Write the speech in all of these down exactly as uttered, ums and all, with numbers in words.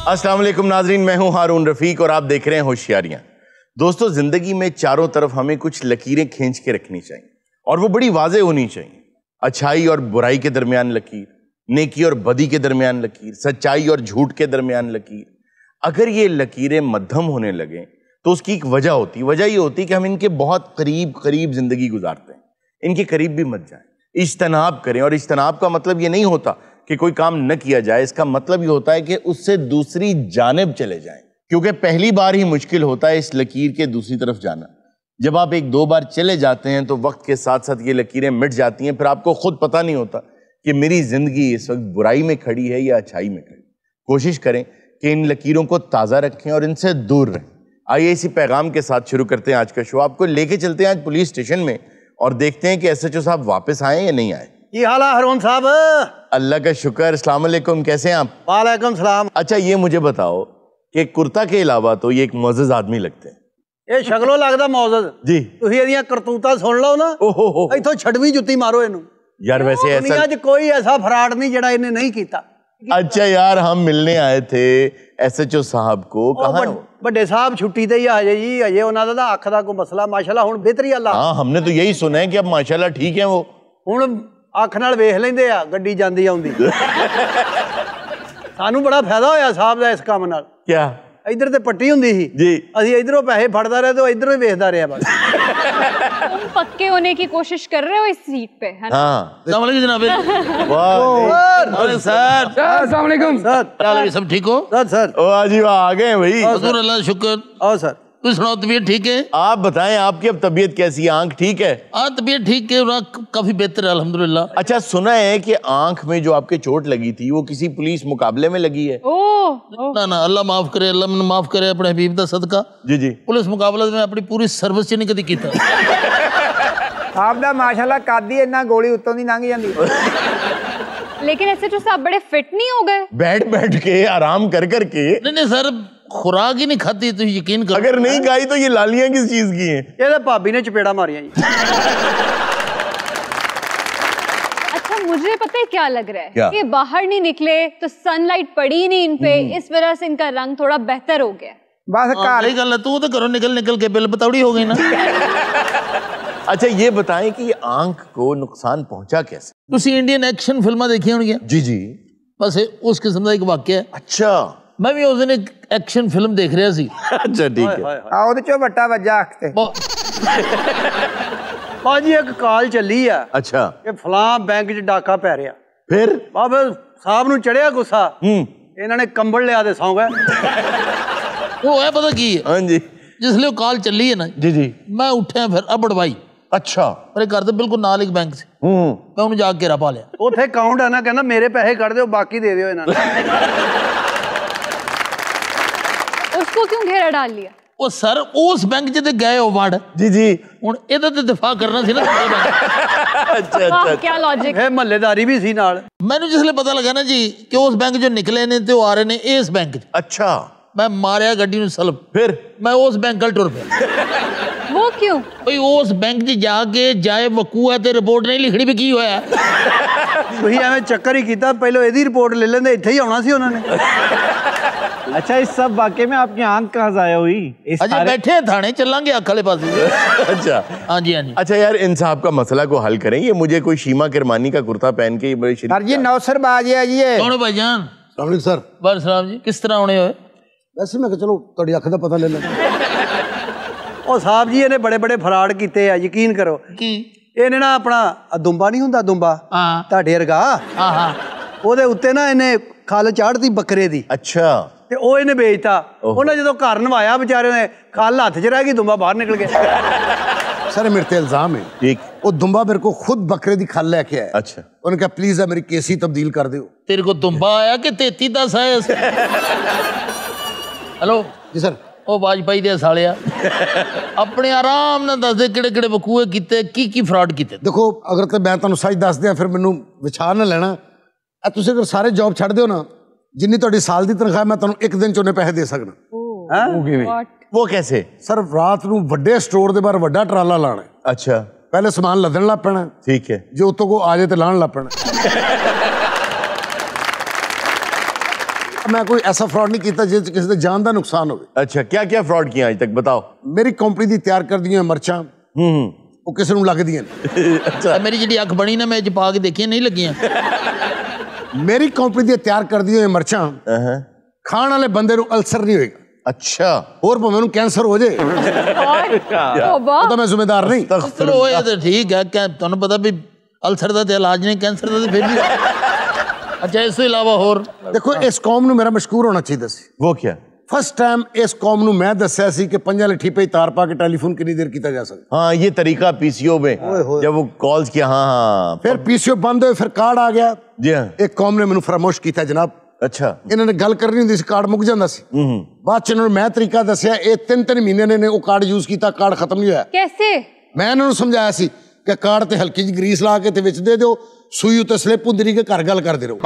अस्सलाम वालेकुम नाजरीन, मैं हूं हारून रफीक और आप देख रहे हैं होशियारियां। दोस्तों, जिंदगी में चारों तरफ हमें कुछ लकीरें खींच के रखनी चाहिए और वो बड़ी वाज़े होनी चाहिए। अच्छाई और बुराई के दरमियान लकीर, नेकी और बदी के दरमियान लकीर, सच्चाई और झूठ के दरमियान लकीर। अगर ये लकीरें मध्यम होने लगें तो उसकी एक वजह होती वजह ये होती कि हम इनके बहुत करीब करीब जिंदगी गुजारते हैं। इनके करीब भी मत जाएं, इज्तनाब करें। और इज्तनाब का मतलब ये नहीं होता कि कोई काम न किया जाए, इसका मतलब ये होता है कि उससे दूसरी जानिब चले जाएं, क्योंकि पहली बार ही मुश्किल होता है इस लकीर के दूसरी तरफ जाना। जब आप एक दो बार चले जाते हैं तो वक्त के साथ साथ ये लकीरें मिट जाती हैं, फिर आपको खुद पता नहीं होता कि मेरी जिंदगी इस वक्त बुराई में खड़ी है या अच्छाई में खड़ी। कोशिश करें कि इन लकीरों को ताज़ा रखें और इनसे दूर रहें। आइए इसी पैगाम के साथ शुरू करते हैं आज का शो। आपको लेके चलते हैं आज पुलिस स्टेशन में और देखते हैं कि एस एच ओ साहब वापस आए या नहीं आए। ये हाल है हारून साहब? अल्लाह का शुक्र। अस्सलाम वालेकुम, कैसे हैं आप? वालेकुम सलाम। अच्छा, ये मुझे बताओ कि कुर्ता के अलावा तो ये एक मोअज़्ज़ज़ आदमी लगते हैं। ये शक्लों लगदा मौजूद जी। तुसीं ਇਹਦੀਆਂ ਕਰਤੂਤਾਂ ਸੁਣ ਲਓ ਨਾ, ओहो हो ਇੱਥੋਂ ਛੜਵੀਂ ਜੁੱਤੀ ਮਾਰੋ ਇਹਨੂੰ। यार वैसे ऐसा ਦੁਨੀਆ 'ਚ ਕੋਈ ਐਸਾ ਫਰਾਡ ਨਹੀਂ ਜਿਹੜਾ ਇਹਨੇ नहीं ਕੀਤਾ। अच्छा यार, हम मिलने आए थे एस एच ओ साहब को। कहाँ है वो? ਵੱਡੇ ਸਾਹਿਬ ਛੁੱਟੀ ਤੇ ਹੀ ਆ ਜੇ ਜੀ, ਅਜੇ ਉਹਨਾਂ ਦਾ ਤਾਂ ਅੱਖ ਦਾ ਕੋਈ ਮਸਲਾ ਮਾਸ਼ਾਅੱਲਾ ਹੁਣ ਬਿਹਤਰੀ ਅੱਲਾ। हाँ, हमने तो यही सुना है कि अब माशाल्लाह ठीक है वो। ਹੁਣ ਅੱਖ ਨਾਲ ਵੇਖ ਲੈਂਦੇ ਆ ਗੱਡੀ ਜਾਂਦੀ ਆਉਂਦੀ। ਸਾਨੂੰ ਬੜਾ ਫਾਇਦਾ ਹੋਇਆ ਸਾਹਿਬ ਦਾ ਇਸ ਕੰਮ ਨਾਲ। क्या? इधर ते पट्टी हुंदी सी जी, ਅਸੀਂ इधरों पैसे फड़दा रहे तो इधरों ही वेखदा रहा बस। तुम पक्के होने की कोशिश कर रहे हो इस सीट पे, है ना? हाँ। अस्सलाम वालेकुम जनाब। वाह अरे सर, अस्सलाम वालेकुम सर। क्या हाल है, सब ठीक हो? सर सर ओ आज ही आ गए भाई। हुजूर अल्लाह का शुक्र। आओ सर। तू सुनाओ, तबीयत ठीक है? आप बताएं, आपकी अब तबीयत कैसी है? आंख ठीक है? हाँ, तबीयत ठीक है और आँख काफी बेहतर है अल्हम्दुलिल्लाह। अच्छा, सुना है कि आंख में जो आपके चोट लगी थी वो किसी पुलिस मुकाबले में लगी है। ओह, ना ना, अल्लाह माफ करे, अल्लाह मैंने माफ करे अपने हबीब दा सदका। जी जी। पुलिस मुकाबला में अपनी पूरी सर्विस च नहीं कदी कीता। आपदा माशाल्लाह कादी इन्ना गोली उत्तों दी लंघ जांदी। लेकिन ऐसे तो साहब बड़े फिट नहीं हो गए? बैठ बैठ के आराम कर कर के। नहीं नहीं सर, खुराक ही नहीं खाती, तो यकीन करो। अगर नहीं खाई तो ये लालियां किस चीज की हैं? ये तो भाभी ने चपेड़ा मारियां जी। अच्छा, मुझे पता है क्या लग रहा है? क्या? ये बाहर नहीं निकले तो सनलाइट पड़ी नहीं इन पे, इस वजह से इनका रंग थोड़ा बेहतर हो गया। बस हाँ, घर सही गल है, तू तो घरों निकल निकल के बिल बतौड़ी हो गई ना। अच्छा, ये बताएं कि ये आंख को नुकसान पहुंचा कैसे? तुसी इंडियन एक्शन फिल्मां देखी होंगी? जी जी। बस उस किस्म का एक वाक्य है। अच्छा। मैं भी उस दिन एक एक्शन फिल्म देख रहा सी। अच्छा ठीक है। आ ਉਹਦੇ ਚੋਂ ਵੱਟਾ ਵੱਜਾ ਅੱਖ ਤੇ। भाजी एक कॉल चली है अच्छा, कि फलां बैंक च डाका पै रहा। फिर? बाबे साहब नूं चढ़िया गुस्सा, हम्म। इन्होंने कंबल लिया ते सौ गए। वो है पता की है, हाँ जी। जिसलिए वो कॉल चली है ना जी जी। मैं उठा फिर अबड़ भाई अच्छा। मेरे घर तो बिल्कुल नाल एक बैंक से हम्म। मैं उन्हें जाके घेरा पा लिया। ਉੱਥੇ ਅਕਾਊਂਟ ਹੈ ਨਾ, ਕਹਿੰਦਾ ਮੇਰੇ ਪੈਸੇ ਕੱਢ ਦਿਓ ਬਾਕੀ ਦੇ ਦਿਓ ਇਹਨਾਂ ਨੂੰ। उसको क्यों घेरा डाल लिया? वो सर उस बैंक च ते गए हो वार्ड जी जी। हुण ਇਹਦਾ ਤੇ ਦਿਫਾ ਕਰਨਾ ਸੀ ਨਾ। अच्छा वाह, अच्छा। क्या लॉजिक। ਇਹ ਮਹੱਲੇਦਾਰੀ ਵੀ ਸੀ ਨਾਲ। ਮੈਨੂੰ ਜਿਸਲੇ ਪਤਾ ਲੱਗਾ ਨਾ ਜੀ ਕਿ ਉਸ ਬੈਂਕ ਚੋਂ ਨਿਕਲੇ ਨੇ ਤੇ ਉਹ ਆ ਰਹੇ ਨੇ ਇਸ ਬੈਂਕ 'ਚ, अच्छा, ਮੈਂ ਮਾਰਿਆ ਗੱਡੀ ਨੂੰ ਸਲਪ। फिर? मैं उस बैंक कल टुर पिया। वो क्यों? भाई उस बैंक च जाके जाए वकू है ते रिपोर्ट नहीं लिखनी भी की होया। ਤੁਸੀਂ ਐਵੇਂ ਚੱਕਰ ਹੀ ਕੀਤਾ, ਪਹਿਲਾਂ ਇਹਦੀ ਰਿਪੋर्ट ले लेंदे, ਇੱਥੇ ਹੀ ਆਉਣਾ ਸੀ ਉਹਨਾਂ ਨੇ। अच्छा, इस सब वाकये में आपकी आंख कहाँ जाया हुई? इस अजय बैठे हैं थाने, चलांगे अख वाले पास। अच्छा। हाँ जी हाँ जी। अच्छा यार, इन साहब का मसला को हल करें। ये मुझे कोई शीमा किरमानी का कुर्ता पहन के ये बड़े शरीफ- सर जी नौसरबाज है जी ये। कौन हो भाईजान? सर बार सलाम जी, किस तरह होने हुए? वैसे मैं चलो थोड़ी अख का पता ले लें। ਉਹ ਸਾਹਿਬ ਜੀ ਇਹਨੇ ਬੜੇ ਬੜੇ ਫਰਾਡ ਕੀਤੇ ਆ, ਯਕੀਨ ਕਰੋ। की? ਇਹਨੇ ਨਾ ਆਪਣਾ ਆਹ ਦੁੰਬਾ ਨਹੀਂ ਹੁੰਦਾ, ਦੁੰਬਾ हाँ ਤੁਹਾਡੇ ਵਰਗਾ, हाँ हाँ। ਉਹਦੇ ਉੱਤੇ ਨਾ ਇਹਨੇ ਖਲ ਚਾੜਤੀ ਬੱਕਰੇ ਦੀ अच्छा। ਤੇ ਉਹ ਇਹਨੇ ਵੇਚਤਾ। ਉਹਨੇ ਜਦੋਂ ਘਰ ਨਵਾਇਆ ਵਿਚਾਰੇ ਨੇ, ਖਲ ਹੱਥ 'ਚ ਰਹਿ ਗਈ, ਦੁੰਬਾ ਬਾਹਰ ਨਿਕਲ ਗਿਆ। सर मेरे ते इल्जाम है, ठीक। वो दुम्बा मेरे को खुद बकरे दी खल लेके आया। अच्छा। उन्होंने कहा प्लीज है मेरी केसी तब्दील कर दो। तेरे को तुम्बा आया कि तेती दस आया? हेलो जी सर। ओ वाजपेयी दे सालिया अपने आराम नाल दस दे किहड़े किहड़े वकूए कीते, की की फ्रॉड कीते। देखो अगर तो मैं तुहानू सच दस दिया फिर मैनू विछा ना लेना। ए तुसीं अगर सारे जॉब छड्ड दिओ ना, जिन्नी तुहाडी साल दी तनख्वाह मैं तुहानू एक दिन च उन्ने पैसे दे सकना। What? वो कैसे? सर रात नू वड्डे स्टोर दे बाहर वड्डा ट्राला लाना। अच्छा पहले समान लदन लग पैना। ठीक है। जो उत्तों को आ जाए तो लाण लग पैना। मैं कोई ऐसा फ्रॉड नहीं किया जिस किसी के जान का नुकसान हो। अच्छा, क्या क्या फ्रॉड किया आज तक, बताओ। मेरी कंपनी दी तैयार कर दी मर्चा हम्म वो किसी को लगदियां अच्छा, मेरी जी अख बनी ना मैं च पा के देखी नहीं लगियां। मेरी कंपनी दी तैयार कर दी मर्चा खाण वाले बंदे को अल्सर नहीं होएगा। अच्छा, और भावें उन्हें कैंसर हो जाए तौबा। तो मैं जिम्मेदार नहीं। चलो होए तो ठीक है, क्या तुहानू पता भी अल्सर दा ते इलाज नहीं, कैंसर दा ते फिर भी। अच्छा, इस तो इलावा होर देखो इस कौम नूं मेरा मशहूर होना चाहिए सी। वो क्या? फर्स्ट टाइम इस कौम नूं मैं दस्या सी कि पंजा लठी पे तार पा के टेलीफोन कितनी देर किया जा सकता। हाँ, ये तरीका पीसीओ में जब वो कॉल्स किया। हाँ हाँ, फिर पीसीओ बंद हुए, फिर कार्ड आ गया। जी हाँ। एक कौम ने मैनू फरामोश किया जनाब। अच्छा, इन्होंने गल करनी होंदी सी, कार्ड मुक जांदा सी। बाद च इन्होंने मैं तरीका दस्या, ये तीन तीन महीने ने वो कार्ड यूज किया, कार्ड खत्म नहीं होया। कैसे? मैं इन्होंने समझाया सी कि कार्ड ते हल्की जी ग्रीस ला के ते विच दे दो, सुई उत्ते स्लिप हुंदी रही के घर गल करदे रहो।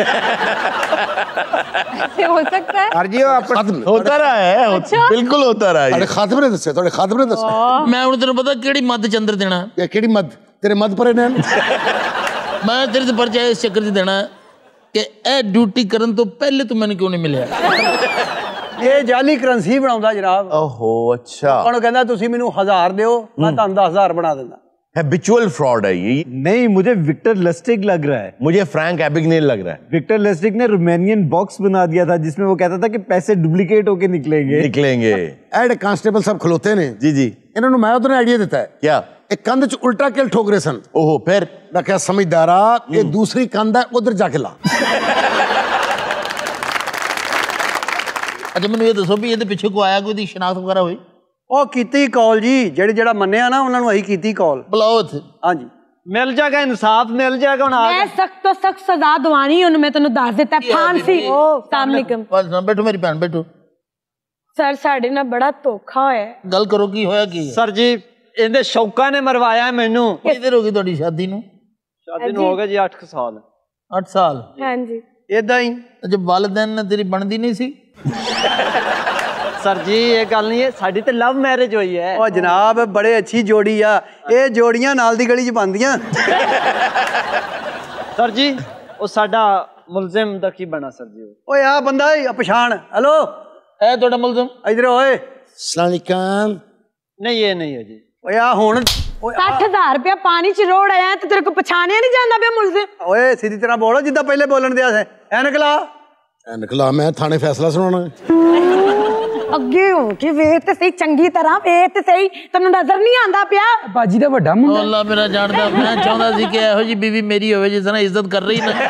ऐसे हो सकता है? सर जी वो आप खत्म होता रहा है, हो- अच्छा। बिल्कुल होता रहा ਤੁਹਾਡੇ है। ਖਾਤਮ ਨੇ ਦੱਸਿਆ, ਤੁਹਾਡੇ ਖਾਤਮ ਨੇ ਦੱਸਿਆ मैं हूं तेन पता किहड़ी मद चंद्र देना। ਇਹ ਕਿਹੜੀ ਮਦ ਤੇਰੇ ਮਦ ਪਰੇ ਨੇ मैं तेरे से परिचय इस चक्कर च देना कि ए ड्यूटी करन तो पहले तू मैंने क्यों नहीं मिलिया। ਇਹ ਜਾਲੀ ਕਰੰਸੀ ਬਣਾਉਂਦਾ ਜਨਾਬ। ओहो, अच्छा, ਉਹਨੂੰ ਕਹਿੰਦਾ ਤੁਸੀਂ ਮੈਨੂੰ ਹਜ਼ਾਰ ਦਿਓ, ਮੈਂ ਤੁਹਾਨੂੰ ਦਸ ਹਜ਼ਾਰ ਬਣਾ ਦਿੰਦਾ। हैबिचुअल फ्रॉड है ये। नहीं, मुझे विक्टर लस्टिक लग रहा है। मुझे फ्रैंक एबिगनेल लग रहा है। विक्टर लस्टिक ने रोमानियन बॉक्स बना दिया था जिसमें वो कहता था कि पैसे डुप्लीकेट होके निकलेंगे। निकलेंगे। ਇਹ ਜਿਹੜੇ ਕਾਂਸਟੇਬਲ ਸਾਹਿਬ ਖਲੋਤੇ ਨੇ जी जी। ਇਹਨਾਂ ਨੂੰ ਮੈਂ ਉਦੋਂ ਆਈਡੀਆ ਦਿੱਤਾ ਹੈ। क्या? ਇਹ ਕੰਧ 'ਚ ਉਲਟਾ ਕਿਲ ਠੋਕ ਰਹੇ ਸਨ। ओहो, फिर? ਮੈਂ ਕਿਹਾ ਸਮਝਦਾਰਾ ਇਹ ਦੂਸਰੀ ਕੰਧ ਹੈ, ਉਧਰ ਜਾ ਕੇ ਲਾ। अच्छा, मैंने ये दसो भी ये पिछे को आया कोई दी शनाख्त वगैरह हुई? ਉਹ ਕੀਤੀ ਕਾਲ ਜੀ, ਜਿਹੜੇ ਜਿਹੜਾ ਮੰਨਿਆ ਨਾ ਉਹਨਾਂ ਨੂੰ ਅਸੀਂ ਕੀਤੀ ਕਾਲ। बुलाओ इत्थे। ਹਾਂਜੀ, मिल जाएगा इंसाफ, मिल जाएगा हुण मैं सख्त तो सख्त सजा दवानी हूं, मैं तेन दस दिता फांसी। सलामकुम बस ना बैठो मेरी भैन, बैठो। सर साडे नाल बड़ा धोखा होया। गल करो की होया की? सर जी इहदे शौका ने मरवाया मैनू। कितनी देर हो गई तुहाडी शादी नू? शादी नू हो गए जी आठ साल। आठ साल। हां जी। ਇਦਾਂ ਹੀ। जब वालिदैन ने तेरी बनदी नहीं सी? सर जी ये गल नहीं है, साडी ते लव मैरिज हुई है। ਉਹ ਜਨਾਬ ਬੜੇ ਅੱਛੀ ਜੋੜੀ ਆ, ਇਹ ਜੋੜੀਆਂ ਨਾਲ ਦੀ ਗਲੀ 'ਚ ਬਣਦੀਆਂ। सर जी वो साडा मुलजिम दा की बना सर जी? ਓਏ ਆ ਬੰਦਾ ਏ, ਆ ਪਛਾਣ। ਹੈਲੋ, ए तुहाडा मुलजम? ਇਧਰ ਓਏ। ਸਲਾਮਕਮ। नहीं ये नहीं है जी। ਓਏ ਆ ਹੁਣ। ਓਏ ਆ- साठ हजार रुपया पानी च रोड़ आया तो तेरे को पछाणिया नहीं जांदा पिया मुलजिम। ਓਏ ਸਿੱਧੀ ਤਰ੍ਹਾਂ ਬੋਲੋ ਜਿੱਦਾਂ ਪਹਿਲੇ ਬੋਲਣ ਦਿਆ ਸੀ। ਐਨਕ ਲਾ। ਐਨਕ ਲਾ, ਮੈਂ ਥਾਣੇ ਫੈਸਲਾ ਸੁਣਾਉਣਾ। अगे हो के वेख ते सही, चंगी तरह वेख ते सही, तेन नजर नहीं आंदा पिया? ਬਾਜੀ ਦਾ ਵੱਡਾ ਮੁੰਡਾ। अल्लाह मेरा जानदा, मैं चाहता सी कि ਇਹੋ जी बीवी मेरी होवे जिस तरह इज्जत कर रही ना।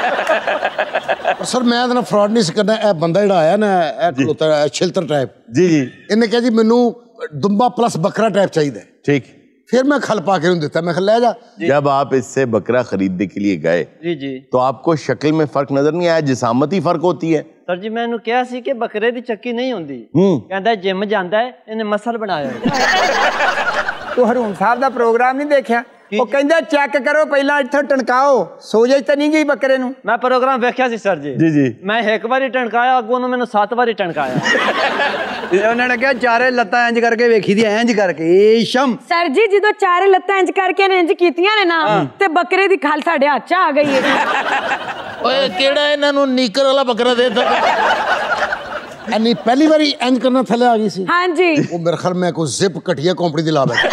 ਸਰ ਮੈਂ ਇਹਦੇ ਨਾਲ ਫਰਾਡ ਨਹੀਂ ਸੀ ਕਰਨਾ। ਇਹ ਬੰਦਾ ਜਿਹੜਾ ਆਇਆ ਨਾ, ਇਹ ਖਲੋਤਾ ਹੈ ਛਿਲਤਰ ਟਾਈਪ। जी जी। ਇਹਨੇ ਕਿਹਾ ਜੀ ਮੈਨੂੰ ਦੁੰਬਾ ਪਲੱਸ ਬੱਕਰਾ ਟਾਈਪ ਚਾਹੀਦਾ ਹੈ। ठीक। ਫਿਰ ਮੈਂ ਖਲ ਪਾ ਕੇ ਉਹਨੂੰ ਦਿੱਤਾ, ਮੈਂ ਕਿਹਾ ਲੈ ਜਾ। जब आप इससे बकरा खरीदने के लिए गए जी जी। तो आपको शक्ल में फर्क नजर नहीं आया? जिसामती फर्क होती है। सर जी मैं ਕਿਹਾ ਸੀ ਕਿ ਬੱਕਰੇ ਦੀ ਚੱਕੀ ਨਹੀਂ ਹੁੰਦੀ। हम्म। ਕਹਿੰਦਾ ਜਿਮ ਜਾਂਦਾ ਹੈ, ਇਹਨੇ ਮਸਲ ਬਣਾਇਆ ਹੋਇਆ। ਤੂੰ ਹਰੂਨ ਸਾਹਿਬ ਦਾ ਪ੍ਰੋਗਰਾਮ ਨਹੀਂ ਦੇਖਿਆ? ਉਹ ਕਹਿੰਦਾ ਚੈੱਕ ਕਰੋ ਪਹਿਲਾਂ, ਇੱਥੋਂ ਟਣਕਾਓ, ਸੋਜੇ ਤਾਂ ਨਹੀਂ ਗਈ ਬੱਕਰੇ ਨੂੰ। ਮੈਂ ਪ੍ਰੋਗਰਾਮ ਵੇਖਿਆ ਸੀ ਸਰ ਜੀ। जी जी। ਮੈਂ ਇੱਕ ਵਾਰੀ ਟਣਕਾਇਆ, ਅੱਗੋਂ ਨੂੰ ਮੈਨੂੰ ਸੱਤ ਵਾਰੀ ਟਣਕਾਇਆ। ਤੇ ਉਹਨਾਂ ਨੇ ਕਿਹਾ ਚਾਰੇ ਲੱਤਾਂ ਇੰਜ ਕਰਕੇ ਵੇਖੀ ਦੀ, ਇੰਜ ਕਰਕੇ ਏ ਸ਼ਮ। सर जी जो चारे लत्तां इंज करके ने इंज कीतियां ने ना ते बकरे दी खल साडे हत्थ च आ गई है। ओए केड़ा इन्हां नू नीकर वाला बकरा देता? ਐਨੀ ਪਹਿਲੀ ਵਾਰੀ ਇੰਜ ਕਰਨਾ ਥੱਲੇ ਆ ਗਈ ਸੀ। हाँ जी। ਉਹ ਮੇਰੇ ਖਿਆਲ ਮੈਂ ਕੋਈ ਜ਼ਿਪ ਘਟੀਆ ਕੰਪਨੀ ਦੀ ਲਾ ਬੈਠਾ।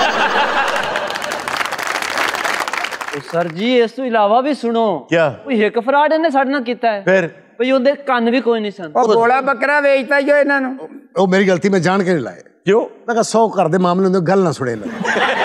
ਸਰ ਜੀ ਇਸ ਤੋਂ ਇਲਾਵਾ ਵੀ ਸੁਣੋ। क्या? ਕੋਈ ਇੱਕ ਫਰਾਡ ਇਹਨੇ ਸਾਡੇ ਨਾਲ ਕੀਤਾ ਹੈ। फिर? ਭਈ ਉਹਦੇ ਕੰਨ ਵੀ ਕੋਈ ਨਹੀਂ ਸਨ। ਉਹ ਗੋਲਾ ਬੱਕਰਾ ਵੇਚਦਾ ਜੋ ਇਹਨਾਂ ਨੂੰ। ਉਹ ਮੇਰੀ ਗਲਤੀ, ਮੈਂ ਜਾਣ ਕੇ ਨਹੀਂ ਲਾਏ। क्यों? ਮੈਂ ਕਿਹਾ ਸੌ ਘਰ ਦੇ ਮਾਮਲੇ ਹੁੰਦੇ, ਗੱਲ ਨਾ ਸੁਣੇ ਲੈ।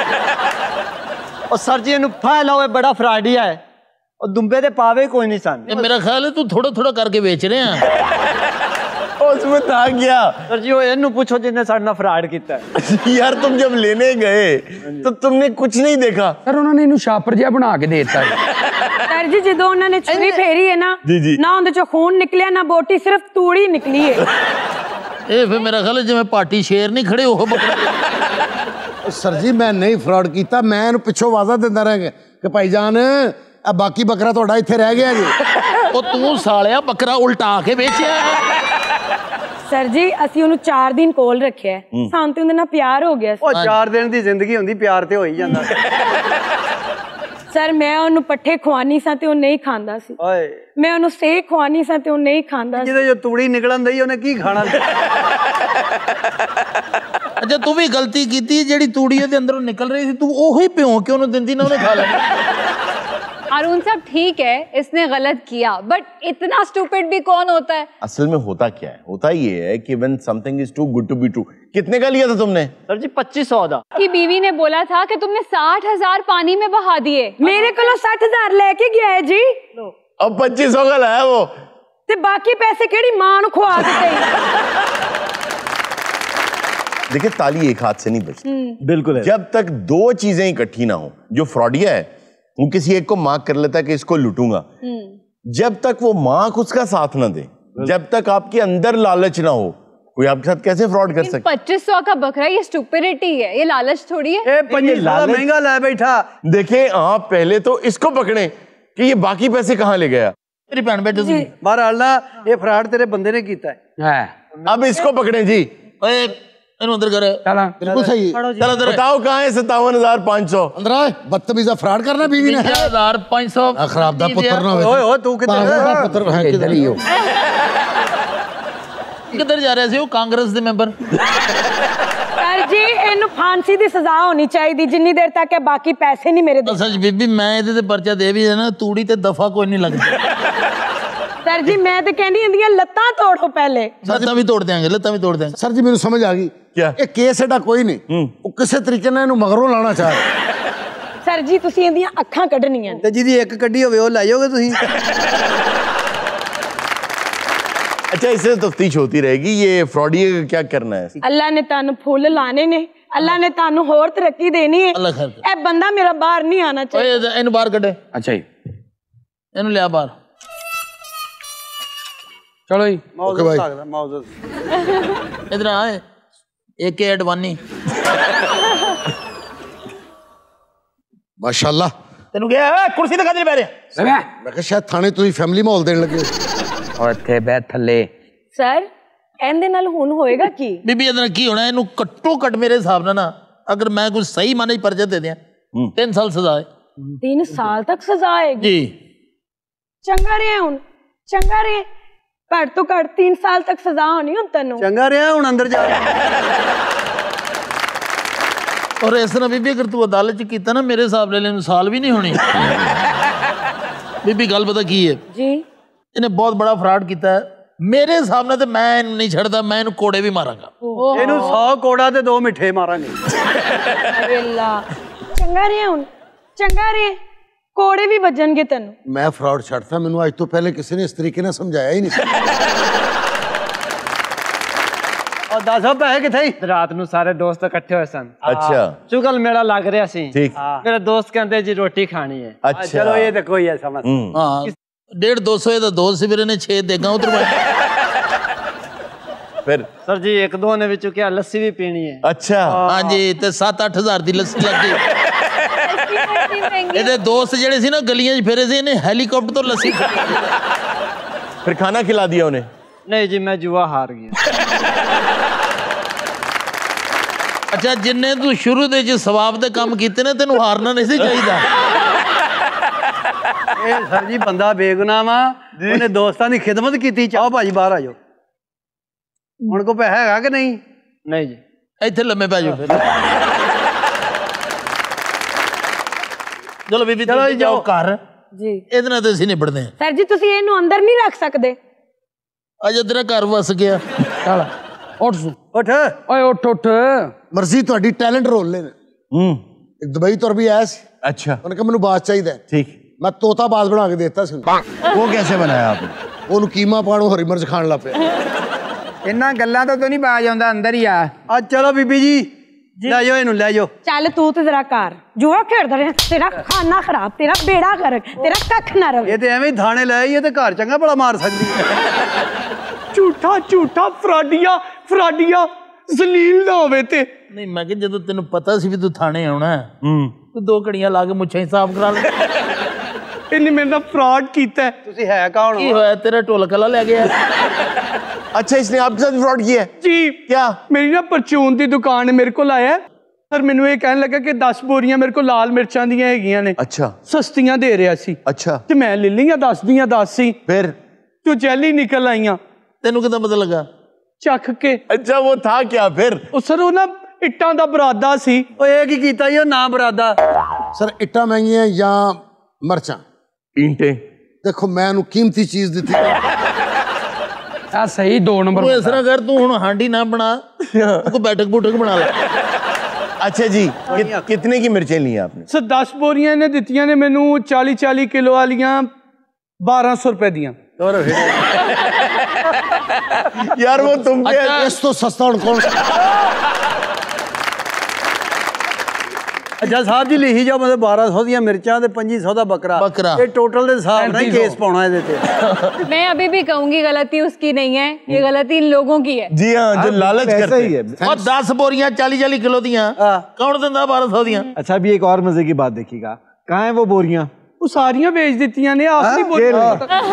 ਉਹ ਸਰ ਜੀ ਇਹਨੂੰ ਫਾ ਲਾਓ, ਇਹ ਬੜਾ ਫਰਾਡੀ ਹੈ। ਉਹ ਦੁੰਬੇ ਦੇ ਪਾਵੇ ਕੋਈ ਨਹੀਂ ਸਨ। ये मेरा ख्याल है तू थोड़ा थोड़ा करके बेच रहे हैं। उसमें था क्या? ਸਰ ਜੀ ਉਹ ਇਹਨੂੰ ਪੁੱਛੋ ਜਿਹਨੇ ਸਾਡੇ ਨਾਲ ਫਰਾਡ ਕੀਤਾ ਹੈ। यार तुम जब लेने गए तो तुमने कुछ नहीं देखा? ਸਰ ਉਹਨਾਂ ਨੇ ਇਹਨੂੰ ਛਾਪਰ ਜਿਹਾ ਬਣਾ ਕੇ ਦੇ ਦਿੱਤਾ। सर जी जो उन्होंने छुरी फेरी है ना, जी, जी। ना उनके चो खून निकलिया ना बोटी, सिर्फ तूड़ी निकली है। ये फिर मेरा ख्याल है जिवें पार्टी शेर नहीं खड़े हो बकरा। ਸਰ ਜੀ ਮੈਂ ਨਹੀਂ ਫਰਾਡ ਕੀਤਾ, ਮੈਂ ਇਹਨੂੰ ਪਿੱਛੋਂ ਆਵਾਜ਼ਾਂ ਦਿੰਦਾ ਰਿਹਾ ਕਿ ਭਾਈ ਜਾਨ ਆ ਬਾਕੀ ਬੱਕਰਾ ਤੁਹਾਡਾ ਇੱਥੇ ਰਹਿ ਗਿਆ ਜੀ। ਉਹ ਤੂੰ ਸਾਲਿਆ ਬੱਕਰਾ ਉਲਟਾ ਕੇ ਵੇਚਿਆ। सर जी ਅਸੀਂ ਉਹਨੂੰ ਚਾਰ ਦਿਨ ਕੋਲ ਰੱਖਿਆ, ਸਾਨੂੰ ਤੇ ਉਹਦੇ ਨਾਲ ਪਿਆਰ ਹੋ ਗਿਆ। ਉਹ ਚਾਰ ਦਿਨ ਦੀ ਜ਼ਿੰਦਗੀ ਹੁੰਦੀ, ਪਿਆਰ ਤੇ ਹੋ ਹੀ ਜਾਂਦਾ। ਸਰ ਮੈਂ ਉਹਨੂੰ ਪੱਠੇ ਖਵਾਨੀ ਸਾਂ ਤੇ ਉਹ ਨਹੀਂ ਖਾਂਦਾ ਸੀ ਓਏ ਮੈਂ ਉਹਨੂੰ ਸੇਹ ਖਵਾਨੀ ਸਾਂ ਤੇ ਉਹ ਨਹੀਂ ਖਾਂਦਾ ਸੀ ਜਿਹਦੇ ਜੋ ਤੂੜੀ ਨਿਕਲਣ ਦਈ ਉਹਨੇ ਕੀ ਖਾਣਾ ਅੱਛਾ ਤੂੰ ਵੀ ਗਲਤੀ ਕੀਤੀ ਜਿਹੜੀ ਤੂੜੀ ਉਹਦੇ ਅੰਦਰੋਂ ਨਿਕਲ ਰਹੀ ਸੀ ਤੂੰ ਉਹੀ ਭਿਉਂ ਕੇ ਉਹਨੂੰ ਦਿੰਦੀ ਨਾ ਉਹਨੇ ਖਾ ਲੈਣੀ अरुण साहब ठीक है इसने गलत किया बट इतना स्टूपिड भी कौन होता है असल में होता क्या है होता ये है कि when something is too good to be true कितने का लिया था तुमने सर जी पच्चीस सौ का कि बीवी ने बोला था कि तुमने साठ हजार पानी में बहा दिए मेरे को साठ हजार लेके गया है जी अब पच्चीस सौ का लाया वो ते बाकी पैसे केड़ी मां नु खवा दिते देखिए ताली एक हाथ से नहीं बजती बिल्कुल जब तक दो चीजें इकट्ठी ना हो जो फ्रॉडिया है वो किसी एक को मार्क कर लेता है कि इसको लूटूंगा जब तक वो मार्क उसका साथ ना दे जब तक आपके अंदर लालच ना हो कोई आपके साथ कैसे फ्रॉड कर सकता पच्चीस सौ का बकरा ये स्टूपिडिटी है ये लालच थोड़ी है ए पच्चीस सौ महंगा ला बैठा देखें आप पहले तो इसको पकड़े कि ये बाकी पैसे कहाँ ले गया मेरी भैन बेटे तुम बहरहाल ना ये फ्रॉड तेरे बंदे ने कीता है अब इसको पकड़े जी ओए ਇਹਨੂੰ ਅੰਦਰ ਕਰ बिल्कुल सही है चल अंदर बताओ कहाँ है सत्तावन हजार पाँच सौ अंदर आए बदतमीजा फ्रॉड करना बीवी ने हजार पाँच सौ आ, खराब दा पुत्र ना ओए ओए तू किधर होवे पुत्र है किधर ही हो ਕਿੱਧਰ ਜਾ ਰਿਹਾ ਸੀ ਉਹ ਕਾਂਗਰਸ ਦੇ ਮੈਂਬਰ सर जी ਇਹਨੂੰ ਫਾਂਸੀ ਦੀ ਸਜ਼ਾ ਹੋਣੀ ਚਾਹੀਦੀ ਜਿੰਨੀ ਦੇਰ ਤੱਕ ਇਹ ਬਾਕੀ ਪੈਸੇ ਨਹੀਂ ਮੇਰੇ ਦੇ ਅਸਲ 'ਚ ਬੀਬੀ ਮੈਂ ਇਹਦੇ ਤੇ ਪਰਚਾ ਦੇ ਵੀ ਦੇਣਾ ਤੂੜੀ ਤੇ ਦਫਾ ਕੋਈ ਨਹੀਂ ਲੱਗਦੀ ਸਰ ਜੀ ਮੈਂ ਤੇ ਕਹਿੰਦੀ ਇਹਦੀਆਂ ਲੱਤਾਂ ਤੋੜੋ ਪਹਿਲੇ ਲੱਤਾਂ ਵੀ ਤੋੜ ਦਿਆਂਗੇ ਲੱਤਾਂ ਵੀ ਤੋੜ ਦਿਆਂਗੇ ਸਰ ਜੀ ਮੈਨੂੰ ਸਮਝ ਆ ਗਈ क्या ਇਹ ਕੇਸ ਇਹਦਾ ਕੋਈ ਨਹੀਂ ਉਹ ਕਿਸੇ ਤਰੀਕੇ ਨਾਲ ਇਹਨੂੰ ਮਗਰੋਂ ਲਾਣਾ ਚਾਹ ਰਿਹਾ ਸਰ ਜੀ ਤੁਸੀਂ ਇਹਦੀਆਂ ਅੱਖਾਂ ਕੱਢਣੀਆਂ ਤੇ ਜਿਹਦੀ ਇੱਕ ਕੱਢੀ ਹੋਵੇ ਉਹ ਲੈ ਜਾਓਗੇ ਤੁਸੀਂ अच्छा इससे तफ्तीश होती रहेगी ये फ्रॉडिया का क्या करना है ਅੱਲਾ ਨੇ ਤੁਹਾਨੂੰ ਫੁੱਲ ਲਾਣੇ ਨੇ ਅੱਲਾ ਨੇ ਤੁਹਾਨੂੰ ਹੋਰ ਤਰੱਕੀ ਦੇਣੀ ਹੈ ਅੱਲਾ ਖੈਰ ਕਰੇ। ਇਹ ਬੰਦਾ ਮੇਰਾ ਬਾਹਰ ਨਹੀਂ ਆਣਾ ਚਾਹੀਦਾ ਓਏ ਇਹਨੂੰ ਬਾਹਰ ਕੱਢੇ अच्छा जी ਇਹਨੂੰ ਲਿਆ ਬਾਹਰ चलो जी ਮੌਜੂਦ ਭਾਈ। ਲੱਗਦਾ ਮੌਜੂਦ ਇਧਰ ਆ ਏਕੇ ਅਡਵਾਨੀ ਮਾਸ਼ਾਅੱਲਾ ਤੈਨੂੰ ਕਿਹਾ ਕੁਰਸੀ ਤੇ ਕਾਹਦੇ ਬਹਿ ਰਿਹਾ ਮੈਂ ਕਿਹਾ ਸ਼ਾਇਦ ਥਾਣੇ ਤੁਸੀਂ ਫੈਮਿਲੀ ਮਾਹੌਲ ਦੇਣ ਲੱਗੇ और थे बैठ थले ਸਰ ਇਹਦੇ ਨਾਲ ਹੁਣ ਹੋਏਗਾ ਕੀ ਬੀਬੀ ਇਹਦੇ ਨਾਲ ਕੀ ਹੋਣਾ ਇਹਨੂੰ ਘੱਟੋ ਘੱਟ ਮੇਰੇ ਹਿਸਾਬ ਨਾਲ ਨਾ ਅਗਰ ਮੈਂ ਕੁਝ ਸਹੀ ਮਾਨੇ ਚ ਪਰਚਾ ਦੇ ਦਿਆਂ ਤਿੰਨ ਸਾਲ ਸਜ਼ਾ ਹੈ तीन साल तक सजा आएगी ਜੀ चंगा रहे ਹੁਣ ਚੰਗਾ ਰਹੇ ਘੱਟ ਤੋਂ ਘੱਟ तीन साल तक सजा होनी ਹੁਣ ਤੈਨੂੰ ਚੰਗਾ ਰਿਹਾ ਹੁਣ ਅੰਦਰ ਜਾ ਔਰ ਇਸ ਤਰ੍ਹਾਂ ਬੀਬੀ ਅਗਰ ਤੂੰ ਅਦਾਲਤ ਚ ਕੀਤਾ ਨਾ ਮੇਰੇ ਹਿਸਾਬ ਨਾਲ ਇਹਨੂੰ ਸਾਲ ਵੀ ਨਹੀਂ ਹੋਣੀ ਬੀਬੀ ਗੱਲ ਪਤਾ ਕੀ ਹੈ ਜੀ ਇਹਨੇ ਬਹੁਤ ਬੜਾ ਫਰਾਡ ਕੀਤਾ ਹੈ ਮੇਰੇ ਹਿਸਾਬ ਨਾਲ ਤੇ ਮੈਂ ਇਹਨੂੰ ਨਹੀਂ ਛੱਡਦਾ ਮੈਂ ਇਹਨੂੰ ਕੋੜੇ ਵੀ ਮਾਰਾਂਗਾ ਇਹਨੂੰ ਸੌ ਕੋੜਾ ਤੇ ਦੋ ਮਿੱਠੇ ਮਾਰਾਂਗੇ ਅਰੇ ਅੱਲਾ ਚੰਗਾ ਰਹੇ ਹੁਣ ਚੰਗਾ ਰਹੇ ਕੋੜੇ ਵੀ ਵੱਜਣਗੇ ਤੈਨੂੰ ਮੈਂ ਫਰਾਡ ਛੱਡਦਾ ਮੈਨੂੰ ਅੱਜ ਤੋਂ ਪਹਿਲੇ ਕਿਸੇ ਨੇ ਇਸ ਤਰੀਕੇ ਨਾਲ ਸਮਝਾਇਆ ਹੀ ਨਹੀਂ ਔਰ ਦਸ ਪੈਸੇ ਕਿੱਥੇ ਹੀ रात ਨੂੰ ਸਾਰੇ ਦੋਸਤ ਇਕੱਠੇ ਹੋਏ ਸਨ अच्छा ਚੁਗਲ ਮੇਲਾ ਲੱਗ ਰਿਹਾ ਸੀ ठीक ਮੇਰੇ ਦੋਸਤ ਕਹਿੰਦੇ ਜੀ ਰੋਟੀ ਖਾਣੀ ਹੈ अच्छा ਚਲੋ ਇਹ ਤਾਂ ਕੋਈ ਹੈ ਸਮਝ ਹਾਂ ਡੇਢ ਦੋ ਸੌ ਇਹਦਾ ਦੋ ਸੀ ਫਿਰ ਇਹਨੇ ਛੇ ਦੇਗਾ ਉਧਰ फिर ਸਰ ਜੀ ਇੱਕ ਦੋ ਨੇ ਵਿੱਚੋਂ ਕਿਹਾ ਲੱਸੀ ਵੀ ਪੀਣੀ ਹੈ अच्छा ਹਾਂਜੀ ਤੇ ਸੱਤ ਅੱਠ ਹਜ਼ਾਰ ਦੀ ਲੱਸੀ ਲੱਗ ਗਈ इतनी महंगी ਇਹਦੇ ਦੋਸਤ ਜਿਹੜੇ ਸੀ ਨਾ ਗਲੀਆਂ 'ਚ ਫਿਰੇ ਸੀ ਇਹਨੇ ਹੈਲੀਕਾਪਟਰ ਤੋਂ ਲੱਸੀ फिर खाना खिला दिया उन्हें ਨਹੀਂ ਜੀ ਮੈਂ ਜੂਆ ਹਾਰ ਗਿਆ ਅੱਛਾ ਜਿੰਨੇ ਤੂੰ ਸ਼ੁਰੂ ਦੇ ਵਿੱਚ ਸਵਾਬ ਦੇ ਕੰਮ ਕੀਤੇ ਨੇ ਤੈਨੂੰ ਹਾਰਨਾ ਨਹੀਂ ਸੀ ਚਾਹੀਦਾ ਇਹ ਸਰ ਜੀ ਬੰਦਾ ਬੇਗੁਨਾਹ ਵਾ ਉਹਨੇ ਦੋਸਤਾਂ ਦੀ ਖਿਦਮਤ ਕੀਤੀ ਚਾਹੋ ਭਾਜੀ ਬਾਹਰ ਆ ਜਾਓ ਹੁਣ ਕੋ ਪੈਸਾ ਹੈਗਾ ਕਿ ਨਹੀਂ ਨਹੀਂ ਜੀ ਇੱਥੇ ਲੰਮੇ ਪੈ ਜਾਓ ਫਿਰ ਚਲੋ ਬੀਬੀ ਚਲੋ ਤੁਸੀਂ ਜੀ, ਜਾਓ ਜਾਓ। ਘਰ ਜੀ ਇਹਦੇ ਨਾਲ ਤੇ ਅਸੀਂ ਨਿਬੜਦੇ ਹਾਂ ਸਰ ਜੀ ਤੁਸੀਂ ਇਹਨੂੰ ਅੰਦਰ ਨਹੀਂ ਰੱਖ ਸਕਦੇ ਅਜੇ ਤੇਰਾ ਘਰ ਵਸ ਗਿਆ ਚੱਲ ਉੱਠ ਸੂ ਉੱਠ ਓਏ ਉੱਠ ਉੱਠ ਮਰਜ਼ੀ ਤੁਹਾਡੀ ਟੈਲੈਂਟ ਰੋਲ ਲੈ हम्म ਇੱਕ ਦੁਬਈ ਤੋਂ ਵੀ ਆਇਆ ਸੀ अच्छा ਉਹਨੇ ਕਿਹਾ ਮੈਨੂੰ ਬਾਸ ਚਾਹੀਦਾ ਹੈ। ठीक ਮੈਂ ਤੋਤਾ ਬਾਸ ਬਣਾ ਕੇ ਦੇਤਾ ਸੀ ਉਹਨੂੰ। वो कैसे बनाया आपने ਉਹਨੂੰ ਕੀਮਾ ਪਾਣੋ ਹਰੀ ਮਿਰਚ ਖਾਣ ਲੱਗ ਪਿਆ ਇਹਨਾਂ ਗੱਲਾਂ ਤੋਂ ਤਾਂ ਨਹੀਂ ਬਾਜ ਆਉਂਦਾ ਅੰਦਰ ਹੀ ਆ ਆ ਚਲੋ ਬੀਬੀ ਜੀ ਲੈ ਜਾਓ ਇਹਨੂੰ ਲੈ ਜਾਓ ਚੱਲ ਤੂੰ ਤੇ ਜ਼ਰਾ ਘਰ ਜੂਆ ਖੇਡਦਾ ਰਿਹਾ ਤੇਰਾ ਖਾਨਾ ਖਰਾਬ ਤੇਰਾ ਬੇੜਾ ਗਰਕ ਤੇਰਾ ਕੱਖ ਨਾ ਰਵੇ ਇਹ ਤੇ ਐਵੇਂ ਹੀ ਥਾਣੇ ਲੈ ਆਈ ਤੇ ਘਰ ਚੰਗਾ ਭਲਾ ਮਾਰ ਸਕਦੀ ਹੈ ਝੂਠਾ ਝੂਠਾ ਫਰਾਡੀਆ ਫਰਾਡੀਆ ਜ਼ਲੀਲ ਨਾ ਹੋਵੇ ਤੇ ਨਹੀਂ ਮੈਂ ਕਿ ਜਦੋਂ ਤੈਨੂੰ ਪਤਾ ਸੀ ਵੀ ਤੂੰ ਥਾਣੇ ਆਉਣਾ ਤੂੰ ਦੋ ਘੜੀਆਂ ਲਾ ਕੇ ਮੁੱਛਾਂ ਹੀ ਸਾਫ਼ ਕਰਾ ਲੈ ਇਹਨੇ ਮੇਰੇ ਨਾਲ ਫਰਾਡ ਕੀਤਾ ਤੁਸੀਂ ਹੈ ਕੌਣ ਕੀ ਹੋਇਆ ਤੇਰਾ ਢੋਲਕਲਾ ਲੈ ਗਿਆ अच्छा इसने आपके साथ फ्रॉड किया है जी क्या मेरी ना परचून की दुकान है मेरे को आया ਸਰ ਮੈਨੂੰ ਇਹ ਕਹਿਣ ਲੱਗਾ ਕਿ ਦਸ ਬੋਰੀਆਂ ਮੇਰੇ ਕੋਲ ਲਾਲ ਮਿਰਚਾਂ ਦੀਆਂ ਹੈਗੀਆਂ ਨੇ, अच्छा ਸਸਤੀਆਂ ਦੇ ਰਿਹਾ ਸੀ। अच्छा ਤੇ ਮੈਂ ਲੈ ਲਈਆਂ ਦਸ ਦੀਆਂ ਦਸ ਸੀ, फिर ਤੇ ਜੈਲੀ ਨਿਕਲ ਆਈਆਂ ਤੈਨੂੰ ਕਿਦਾਂ ਪਤਾ ਲੱਗਾ? ਚੱਖ ਕੇ। अच्छा वो था क्या फिर? ਉਹ ਸਰ ਉਹ ਨਾ ਇੱਟਾਂ ਦਾ ਬਰਾਦਾ ਸੀ। ਉਹ ਇਹ ਕੀ ਕੀਤਾ ਜੀ ਉਹ ਨਾ ਬਰਾਦਾ। ਸਰ ਇੱਟਾਂ ਮਹਿੰਗੀਆਂ ਜਾਂ ਮਰਚਾਂ? ईंटें। ਦੇਖੋ ਮੈਂ ਉਹਨੂੰ ਕੀਮਤੀ ਚੀਜ਼ ਦਿੱਤੀ। ਆ ਸਹੀ ਦੋ ਨੰਬਰ। ਤੂੰ ਇਸ ਤਰ੍ਹਾਂ ਕਰ, ਤੂੰ ਹੁਣ ਹਾਂਡੀ ਨਾ ਬਣਾ, ਤੂੰ ਬੈਠਕ ਬੁੱਠਕ ਬਣਾ ਲੈ। अच्छा जी कि, कितने की मिर्चें ली आपने? ਸਰ ਦਸ ਬੋਰੀਆਂ ਨੇ ਦਿੱਤੀਆਂ ਨੇ ਮੈਨੂੰ ਚਾਲੀ ਚਾਲੀ ਕਿਲੋ ਵਾਲੀਆਂ ਬਾਰਾਂ ਸੌ ਰੁਪਏ ਦੀਆਂ। यार वो तुम पे ਇਸ ਤੋਂ ਸਸਤਾ ਹੁਣ ਕੌਣ? ਅੱਛਾ ਸਾਹਿਬ ਜੀ ਲਿਖੀ ਜਾਓ, ਮਤਲਬ ਬਾਰਾਂ ਸੌ ਦੀਆਂ ਮਿਰਚਾਂ ਤੇ ਪੰਜੀ ਸੌ ਦਾ ਬੱਕਰਾ। ਬੱਕਰਾ। ਇਹ ਟੋਟਲ ਦੇ ਹਿਸਾਬ ਨਾਲ ਹੀ ਕੇਸ ਪਾਉਣਾ ਇਹਦੇ ਤੇ। मैं अभी भी कहूंगी गलती उसकी नहीं है, ये गलती इन लोगों की है। जी हाँ जो लालच करते हैं। और दस बोरियां चालीस चालीस किलो दियां कौन दिंदा बारह सौ दियां? अच्छा अभी एक और मजे की बात देखिएगा, कहाँ है वो बोरियां? ਉਹ ਸਾਰੀਆਂ ਵੇਚ ਦਿੱਤੀਆਂ ਨੇ ਆਖਰੀ ਬੋਰੀਆਂ।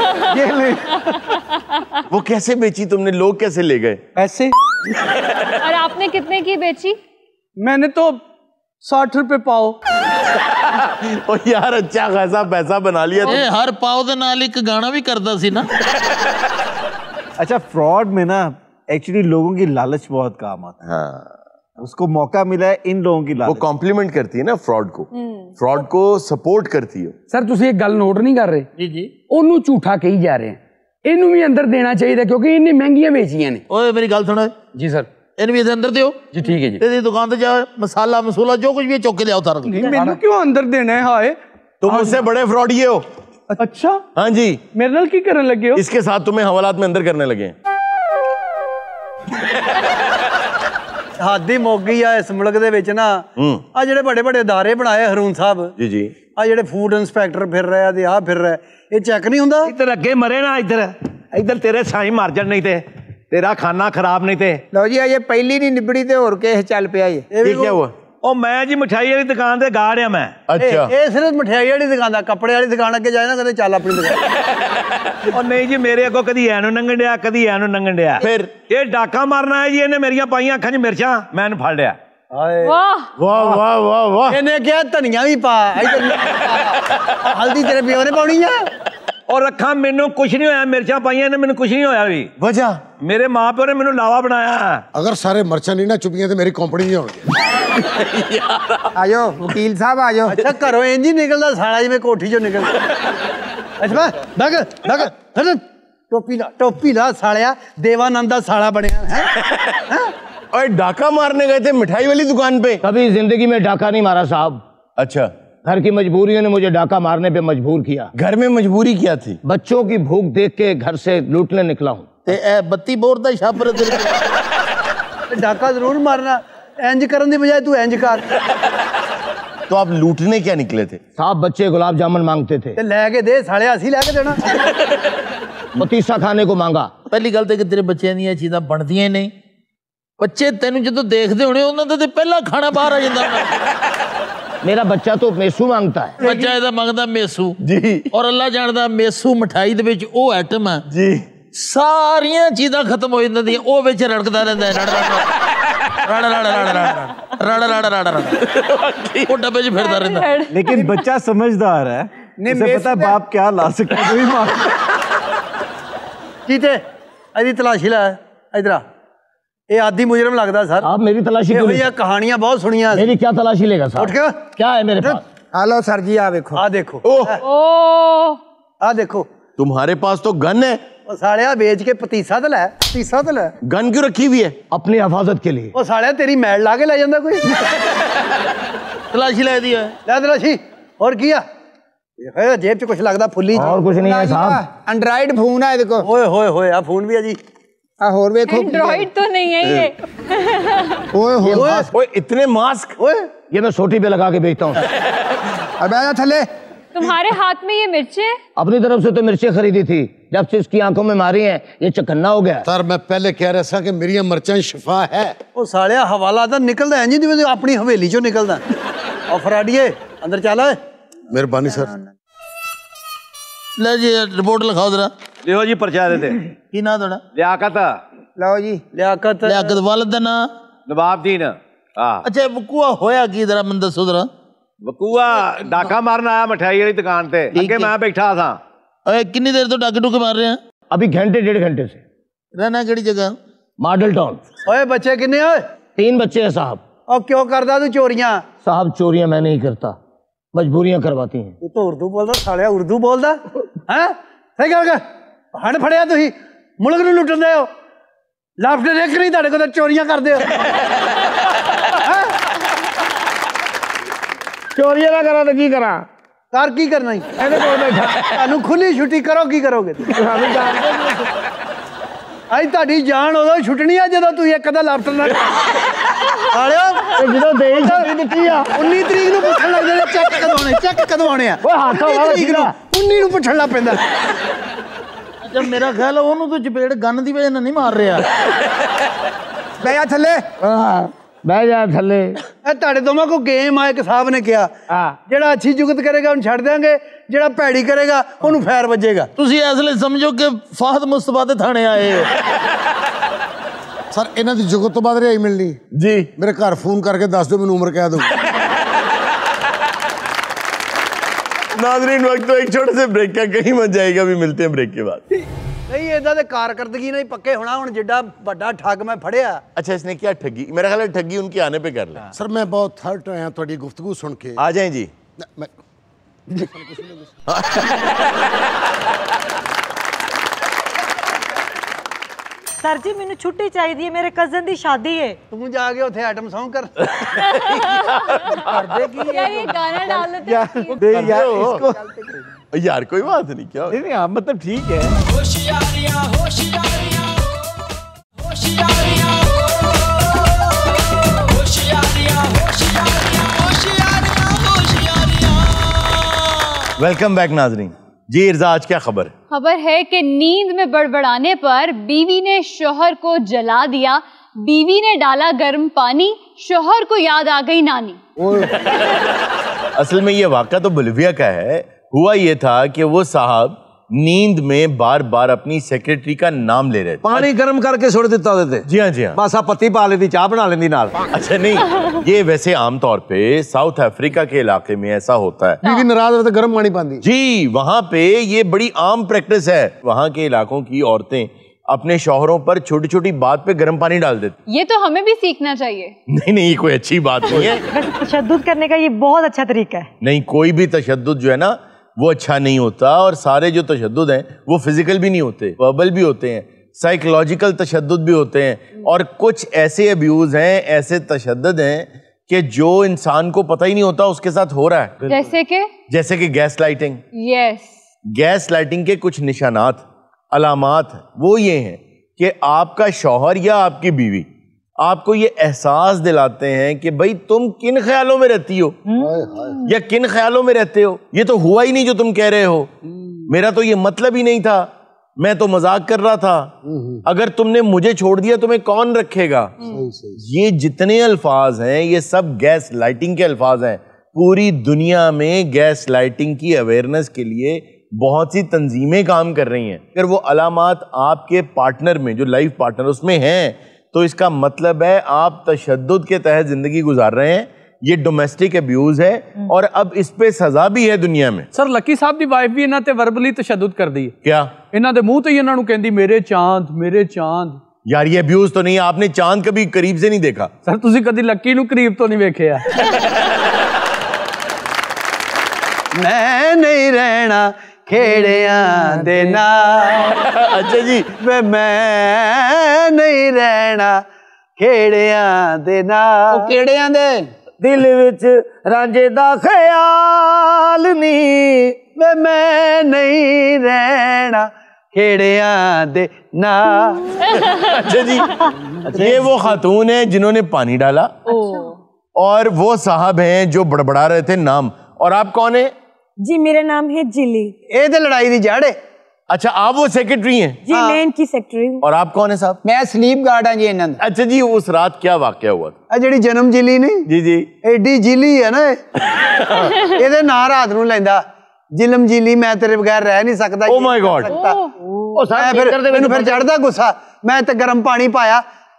वो कैसे बेची तुमने? लोग कैसे ले गए? पैसे। और आपने कितने की बेची? मैंने तो साठ रुपए पाओ। ओ यार अच्छा खासा पैसा बना लिया ए, हर पाव दे नाल एक गाना भी करता सी ना। अच्छा फ्रॉड में ना एक्चुअली लोगों की लालच बहुत काम आता है। हाँ उसको मौका मिला है इन लोगों की वो लालच। कॉम्प्लीमेंट करती है ना फ्रॉड को, फ्रॉड को सपोर्ट करती है। ਸਰ ਤੁਸੀਂ ਇੱਕ ਗੱਲ ਨੋਟ ਨਹੀਂ ਕਰ ਰਹੇ? जी जी। ਉਹਨੂੰ ਝੂਠਾ ਕਹੀ ਜਾ ਰਹੇ ਆ, ਇਹਨੂੰ ਵੀ ਅੰਦਰ ਦੇਣਾ ਚਾਹੀਦਾ ਕਿਉਂਕਿ ਇਹਨੇ ਮਹਿੰਗੀਆਂ ਵੇਚੀਆਂ ਨੇ। ओए मेरी गल सुनो ਜੀ ਸਰ। इन भी अंदर दियो ਜੀ ਠੀਕ ਹੈ ਜੀ। तेरी दुकान ते जा, मसाला मसूला जो कुछ भी है चौक के ले आओ सारा कुछ। ਨਹੀਂ ਮੈਨੂੰ ਕਿਉਂ ਅੰਦਰ ਦੇਣਾ ਹੈ? ਹਾਏ तुम मुझसे बड़े फ्रॉडिये हो। ਅੱਛਾ हाँ जी ਮੇਰੇ ਨਾਲ ਕੀ ਕਰਨ ਲੱਗੇ ਹੋ? इसके साथ तुम्हें हवालात में अंदर करने लगे हैं। ਹੱਦ ਹੀ ਮੁੱਕ ਗਈ ਆ ਇਸ ਮੁਲਕ ਦੇ ਵਿੱਚ ਨਾ। ਆ ਜਿਹੜੇ ਵੱਡੇ ਵੱਡੇ ਅਦਾਰੇ ਬਣਾਏ ਹਰੂਨ ਸਾਹਿਬ, जी जी ਆ ਜਿਹੜੇ ਫੂਡ ਇੰਸਪੈਕਟਰ ਫਿਰ ਰਹੇ ਆ ਤੇ ਆ ਫਿਰ ਰਿਹਾ, ਇਹ ਚੈੱਕ ਨਹੀਂ ਹੁੰਦਾ? ਇੱਧਰ ਅੱਗੇ ਮਰੇ ਨਾ, ਇੱਧਰ ਇੱਧਰ ਤੇਰੇ ਸਾਈ ਮਰ ਜਾਣ, ਨਹੀਂ ਤੇ ਤੇਰਾ ਖਾਣਾ ਖਰਾਬ, ਨਹੀਂ ਤੇ। ਲਓ ਜੀ ਅਜੇ ਪਹਿਲੀ ਨਹੀਂ ਨਿਬੜੀ ਤੇ ਹੋਰ ਕਿਸੇ ਚੱਲ ਪਿਆ ਜੀ। ये क्या हुआ? ਉਹ ਮੈਂ ਜੀ ਮਠਾਈ ਵਾਲੀ ਦੁਕਾਨ ਤੇ ਗਾੜ ਆ ਮੈਂ। अच्छा ਇਹ ਇਹ ਸਿਰਫ ਮਠਿਆਈ ਵਾਲੀ ਦੁਕਾਨ ਦਾ, ਕੱਪੜੇ ਵਾਲੀ ਦੁਕਾਨ ਅੱਗੇ ਜਾਏ ਨਾ ਕਦੇ ਚੱਲ ਆਪਣੀ ਦੁਕਾਨ। ਉਹ ਨਹੀਂ ਜੀ ਮੇਰੇ ਅੱਗੋਂ ਕਦੀ ਐ ਨੂੰ ਨੰਗਣ ਡਿਆ, ਕਦੀ ਐ ਨੂੰ ਨੰਗਣ ਡਿਆ। फिर ਇਹ ਡਾਕਾ ਮਾਰਨਾ ਹੈ ਜੀ, ਇਹਨੇ ਮੇਰੀਆਂ ਪਾਈਆਂ ਅੱਖਾਂ 'ਚ ਮਿਰਚਾਂ, ਮੈਂ ਇਹਨੂੰ ਫੜ ਲਿਆ। वाह वाह वाह वाह वाह। ਇਹਨੇ ਕਿਹਾ ਧਨੀਆ ਵੀ ਪਾ, ਇੱਧਰ ਹਲਦੀ ਤੇਰੇ ਪਿਓ ਨੇ ਪਾਉਣੀ ਆ। ਔਰ ਅੱਖਾਂ ਮੈਨੂੰ ਕੁਝ ਨਹੀਂ ਹੋਇਆ, ਮਿਰਚਾਂ ਪਾਈਆਂ ਇਹਨੇ ਮੈਨੂੰ ਕੁਝ ਨਹੀਂ ਹੋਇਆ ਵੀ। वजह ਮੇਰੇ ਮਾਂ ਪਿਓ ਨੇ ਮੈਨੂੰ ਲਾਵਾ ਬਣਾਇਆ। ਅਗਰ ਸਾਰੇ ਮਰਚਾਂ ਨਹੀਂ ਨਾ ਚੁੱਪੀਆਂ ਤੇ ਮੇਰੀ ਕੰਪਨੀ ਨਹੀਂ ਹੋਣਗੀ। ਆਜੋ ਵਕੀਲ ਸਾਹਿਬ ਆਜੋ। ਅੱਛਾ ਘਰੋਂ ਇੰਜ ਹੀ ਨਿਕਲਦਾ ਸਾਲਾ ਜਿਵੇਂ ਕੋਠੀ ਚੋਂ ਨਿਕਲਦਾ। ਅੱਛਾ ਡਗ ਡਗ ਟੋਪੀ ਲਾ ਟੋਪੀ ਲਾ ਸਾਲਿਆ, ਦੇਵਾਨੰਦ ਦਾ ਸਾਲਾ ਬਣਿਆ ਹੈ। और डाका मारने गए थे मिठाई वाली दुकान पे? कभी जिंदगी में डाका नहीं मारा साहब। अच्छा घर की मजबूरियों ने मुझे डाका मारने पे मजबूर किया। घर में मजबूरी क्या थी? बच्चों की भूख देख के घर से लूटने निकला हूँ। ते ए बत्ती बोर दा छापर तेरे डाका जरूर मारना, इंज करने की बजाय तू इंज कर। तो आप लूटने क्या निकले थे? साहब बच्चे गुलाब जामुन मांगते थे, ते लेके दे साले, असी लेके देना। पतीसा खाने को मांगा। पहली गल ते कि तेरे बच्चों दी चीज़ां बनदियां नहीं। बच्चे तेनू जो देखते होने उन्होंने तो पहला खाना बाहर आ जाता। मेरा बच्चा तो मेसू मांगता है। बच्चा ਇਹਦਾ ਮੰਗਦਾ ਮੇਸੂ जी ਔਰ ਅੱਲਾ ਜਾਣਦਾ ਮੇਸੂ ਮਠਾਈ ਦੇ ਵਿੱਚ ਉਹ ਆਈਟਮ ਹੈ जी ਸਾਰੀਆਂ ਚੀਜ਼ਾਂ ਖਤਮ ਹੋ ਜਾਂਦੀਆਂ, ਉਹ ਵਿੱਚ ਰੜਕਦਾ ਰਹਿੰਦਾ ਹੈ। ਰੜ ਰੜ ਰੜ ਰੜ ਰੜ ਰੜ ਰੜ ਰੜ ਉਹ ਡੱਬੇ 'ਚ ਫਿਰਦਾ ਰਹਿੰਦਾ। लेकिन बच्चा समझदार है, उसे पता है बाप क्या ला सकता है। वही मार कीते ਇਹਦੀ ਤਲਾਸ਼ੀ ਲੈ ਇਧਰ ਆ। ਇਹ ਆਦੀ ਮੁਜਰਮ ਲੱਗਦਾ ਸਰ। आप मेरी तलाशी क्यों ਇਹ ਕਹਾਣੀਆਂ ਬਹੁਤ ਸੁਣੀਆਂ। मेरी क्या तलाशी लेगा ਉੱਠ साहब? ਕੇ क्या है मेरे पास? ਆਲੋ ਸਰ ਜੀ ਆ ਵੇਖੋ। ਆ ਦੇਖੋ, ओ ਆ ਦੇਖੋ। तुम्हारे पास तो गन है। ਉਹ ਸਾਲਿਆ ਵੇਚ ਕੇ ਪਤੀਸਾ ਤੇ ਲੈ, ਪਤੀਸਾ ਤੇ ਲੈ। गन क्यों रखी हुई है? अपनी हिफाजत के लिए। ਉਹ ਸਾਲਿਆ ਤੇਰੀ ਮੈਲ ਲਾ ਕੇ ਲੈ ਜਾਂਦਾ ਕੋਈ। ਤਲਾਸ਼ੀ ਲੈ ਦੀ ਹੈ। ਲੈ ਤਲਾਸ਼ੀ ਹੋਰ ਕੀ ਆ? ਇਹ ਜੇਬ 'ਚ ਕੁਝ ਲੱਗਦਾ ਫੁੱਲੀ। और कुछ नहीं है साहब। एंड्रॉइड फोन है देखो। ਓਏ ਹੋਏ ਹੋਏ ਆ ਫੋਨ ਵੀ ਆ ਜੀ। आ और देखो एंड्रॉइड तो नहीं है ये। ओए होए ओए इतने मास्क। ओए ये मैं सोटी पे लगा के बेचता हूँ। अब आया थले। तुम्हारे हाथ में ये मिर्चें? अपनी तरफ से तो मिर्ची खरीदी थी, जब से इसकी आंखों में मारी हैं ये चकन्ना हो गया। सर मैं पहले कह रहा था कि मेरी मर्चें शिफा है। ਉਹ ਸਾਲਿਆ ਹਵਾਲਾ ਤਾਂ ਨਿਕਲਦਾ ਇੰਜ ਜਿਵੇਂ ਆਪਣੀ ਹਵੇਲੀ 'ਚੋਂ ਨਿਕਲਦਾ। ਉਹ ਫਰਾਡੀਏ ਅੰਦਰ ਚੱਲ ਓਏ। मेहरबानी सर। ਲੈ ਜੀ ਰਿਪੋਰਟ ਲਿਖਾਓ ਜਰਾ। ਲਿਓ ਜੀ ਪਰਚਾ ਦੇ ਤੇ। ਕੀ ਨਾਂ ਤੁਹਾਡਾ? ਲਿਆਕਤ। लो जी ਲਿਆਕਤ ਲਿਆਕਤ ਵਾਲਦ ਦਾ ਨਾਂ? ਨਵਾਬਦੀਨ। अच्छा वकूआ होया की जरा मैं दसो जरा। वकूआ डाका मारन आया मिठाई वाली दुकान ते, अगे मैं बैठा था। कितनी देर तो डाके डूके मार रहे हैं? अभी घंटे डेढ़ घंटे से। रहना केड़ी जगह? Model town. ओए बच्चे किन्ने ओए? तीन बच्चे हैं साहब। और क्यों करदा तू चोरियां? साहब चोरियां मैं नहीं करता, मजबूरियां करवाती हैं। तू तो उर्दू बोलदा सालिया, उर्दू बोलदा हैं? सही कर के हण फड़िया तुसी मुल्क ਨੂੰ ਲੁੱਟਣ ਦੇ ਹੋ। ਲਾਫਟਰ ਇੱਕ ਨਹੀਂ ਤੁਹਾਡੇ ਕੋਲ ਤਾਂ ਚੋਰੀਆਂ ਕਰਦੇ ਹੋ। चोरियां ना करा तो की करा? कर की करना ही ਇਹਦੇ ਕੋਲ ਬੈਠਾ ਤੁਹਾਨੂੰ ਖੁੱਲੀ ਛੁੱਟੀ ਕਰੋ ਕੀ ਕਰੋਗੇ? ਸਾਨੂੰ ਜਾਣਦੇ ਅੱਜ ਤੁਹਾਡੀ ਜਾਨ ਉਦੋਂ ਛੁੱਟਣੀ ਆ ਜਦੋਂ ਤੁਸੀਂ ਇੱਕ ਦਾ ਲਾਫਟਰ ਨਾ ਸਾਲਿਓ ਜਦੋਂ ਦੇਈ ਛੁੱਟੀ ਦਿੱਤੀ ਆ ਉੱਨੀ ਤਰੀਕ ਨੂੰ ਪੁੱਛਣ ਲੱਗ ਜਾਂਦੇ ਚੈੱਕ ਕਦੋਂ ਆਉਣੇ ਚੈੱਕ ਕਦੋਂ ਆਉਣੇ ਆ। ਓਏ ਹੱਥ ਵਾਲਾ ਕਿਹੜਾ ਉੱਨੀ ਨੂੰ ਪੁੱਛਣ ਲੱਗ ਪੈਂਦਾ। अच्छा मेरा ख्याल है ਉਹਨੂੰ तो चपेड़ गन ਦੀ ਵਜ੍ਹਾ ਨਾਲ ਨਹੀਂ ਮਾਰ ਰਿਹਾ। ਬਹਿ ਜਾ ਥੱਲੇ। ਹਾਂ ਬਹਿ ਜਾ ਥੱਲੇ। ਇਹ ਤੁਹਾਡੇ ਦੋਵਾਂ ਕੋ ਗੇਮ ਆ, ਇੱਕ ਸਾਹਿਬ ਨੇ ਕਿਹਾ ਜਿਹੜਾ ਅੱਛੀ ਜੁਗਤ ਕਰੇਗਾ ਉਹਨੂੰ ਛੱਡ ਦੇਾਂਗੇ, ਜਿਹੜਾ ਭੈੜੀ ਕਰੇਗਾ ਉਹਨੂੰ ਫੈਰ ਵੱਜੇਗਾ। ਤੁਸੀਂ ਇਸ ਲਈ ਸਮਝੋ ਕਿ ਫਾਹਦ ਮੁਸਤਫਾ ਦੇ ਥਾਣੇ ਆਏ ਹੋ। ਸਰ ਇਹਨਾਂ ਦੀ ਜੁਗਤ ਤੋਂ ਬਾਅਦ ਰਿਹਾਈ ਮਿਲਣੀ जी ਮੇਰੇ ਘਰ ਫੋਨ ਕਰਕੇ ਦੱਸ ਦਿਓ, ਮੈਨੂੰ ਉਮਰ ਕਹਿ ਦਿਓ। नाजरीन वक्त तो एक छोटे से ब्रेक का, कहीं मत जाएगा, अभी मिलते हैं ब्रेक के बाद। नहीं इदा दे कारकर्दगी नहीं पक्के होना हुन जिड्डा बड़ा ठग मैं फड़िया। अच्छा इसने क्या ठगी? मेरा ख्याल है ठगी उनके आने पे कर ले। सर मैं बहुत हर्ट होया ਤੁਹਾਡੀ ਗੁਫ਼ਤਗੂ ਸੁਣ ਕੇ। आ जाएं जी। मैं सर जी मैनू छुट्टी चाहिए, मेरे कजन दी शादी है। तू जाके उथे आइटम सॉन्ग कर। यार ये गाना डाल लेते हैं। दे यार इसको यार कोई बात नहीं, क्या नहीं नहीं मतलब ठीक है। होशियारियां होशियारियां होशियारियां होशियारियां होशियारियां होशियारियां होशियारियां। वेलकम बैक नाजरीन। जी इर्जा आज क्या खबर? खबर है कि नींद में बड़बड़ाने पर बीवी ने शौहर को जला दिया। बीवी ने डाला गर्म पानी, शौहर को याद आ गई नानी। असल में ये वाक़या तो बोलिविया का है। हुआ ये था कि वो साहब नींद में बार बार अपनी सेक्रेटरी का नाम ले रहे थे। पानी गर्म करके छोड़ देता होते थे। जी हाँ जी हाँ। बस आप पत्ती पा लेती, चाय बना लेती नाल। अच्छा नहीं, ये वैसे आमतौर पे साउथ अफ्रीका के इलाके में ऐसा होता है। बीवी नाराज हो तो गर्म पानी पाती। जी वहाँ पे ये बड़ी आम प्रैक्टिस है। वहाँ के इलाकों की औरतें अपने शौहरों पर छोटी छोटी बात पे गर्म पानी डाल देती। ये तो हमें भी सीखना चाहिए। नहीं नहीं, कोई अच्छी बात नहीं है। तशद्दुद करने का ये बहुत अच्छा तरीका है। नहीं, कोई भी तशद्दुद जो है ना वो अच्छा नहीं होता। और सारे जो तशद्दुद हैं वो फिजिकल भी नहीं होते, वर्बल भी होते हैं, साइकोलॉजिकल तशद्दुद भी होते हैं। और कुछ ऐसे अब्यूज हैं, ऐसे तशद्दुद हैं कि जो इंसान को पता ही नहीं होता उसके साथ हो रहा है। जैसे कि जैसे कि gaslighting. Yes, gaslighting के कुछ निशानात, अलामात वो ये हैं कि आपका शौहर या आपकी बीवी आपको ये एहसास दिलाते हैं कि भाई तुम किन ख्यालों में रहती हो या किन ख्यालों में रहते हो। ये तो हुआ ही नहीं जो तुम कह रहे हो, मेरा तो ये मतलब ही नहीं था, मैं तो मजाक कर रहा था, अगर तुमने मुझे छोड़ दिया तुम्हें कौन रखेगा। ये जितने अल्फाज हैं ये सब गैस लाइटिंग के अल्फाज हैं। पूरी दुनिया में गैस लाइटिंग की अवेयरनेस के लिए बहुत सी तंजीमें काम कर रही हैं। अगर वो अलामात आपके पार्टनर में, जो लाइफ पार्टनर उसमें हैं, तो इसका मतलब है आप तशद्दुद के तहत जिंदगी गुजार रहे हैं। ये डोमेस्टिक अब्यूज है और अब इस पे सजा भी है दुनिया में। सर लकी साहब दी वाइफ भी इन्हां ते वर्बली तशद्दुद कर दी। क्या? इन्हां दे मुंह ते ही इन्हां नूं कहंदी मेरे चांद मेरे चांद। यार ये अब्यूज तो नहीं, आपने चांद कभी करीब से नहीं देखा। सर तुसी कदी लकी नूं करीब तो नहीं वेखिया। मैं नहीं रहना खेड़ियां दे नाल। अच्छा जी। वे मैं नहीं रहना खेड़ियां दे नाल। केड़ियां दे दिल विच रांझे दा ख्याल नी। वे मैं नहीं रहना खेड़ियां दे नाल। अच्छा जी। अच्छा, ये वो खातून है जिन्होंने पानी डाला। अच्छा। और वो साहब हैं जो बड़बड़ा रहे थे नाम। और आप कौन है? जी मेरा नाम है जिली। ये तो लड़ाई दी जड़ है। अच्छा आप वो सेक्रेटरी हैं? जी मैं इनकी सेक्रेटरी हूँ। और आप कौन है साहब? मैं स्लीप गार्ड हाँ जी इन्हां दा। अच्छा जी, उस रात क्या वाकया हुआ था? आ जेड़ी जन्म जिली नहीं जी जी, एडी जिली है ना ये ना रात नूं लैंदा जिलम जिली, मैं तेरे बगैर रह नहीं सकता। Oh my God. फिर मैनू फिर चढ़दा गुस्सा, मैं ते गर्म पानी पाया,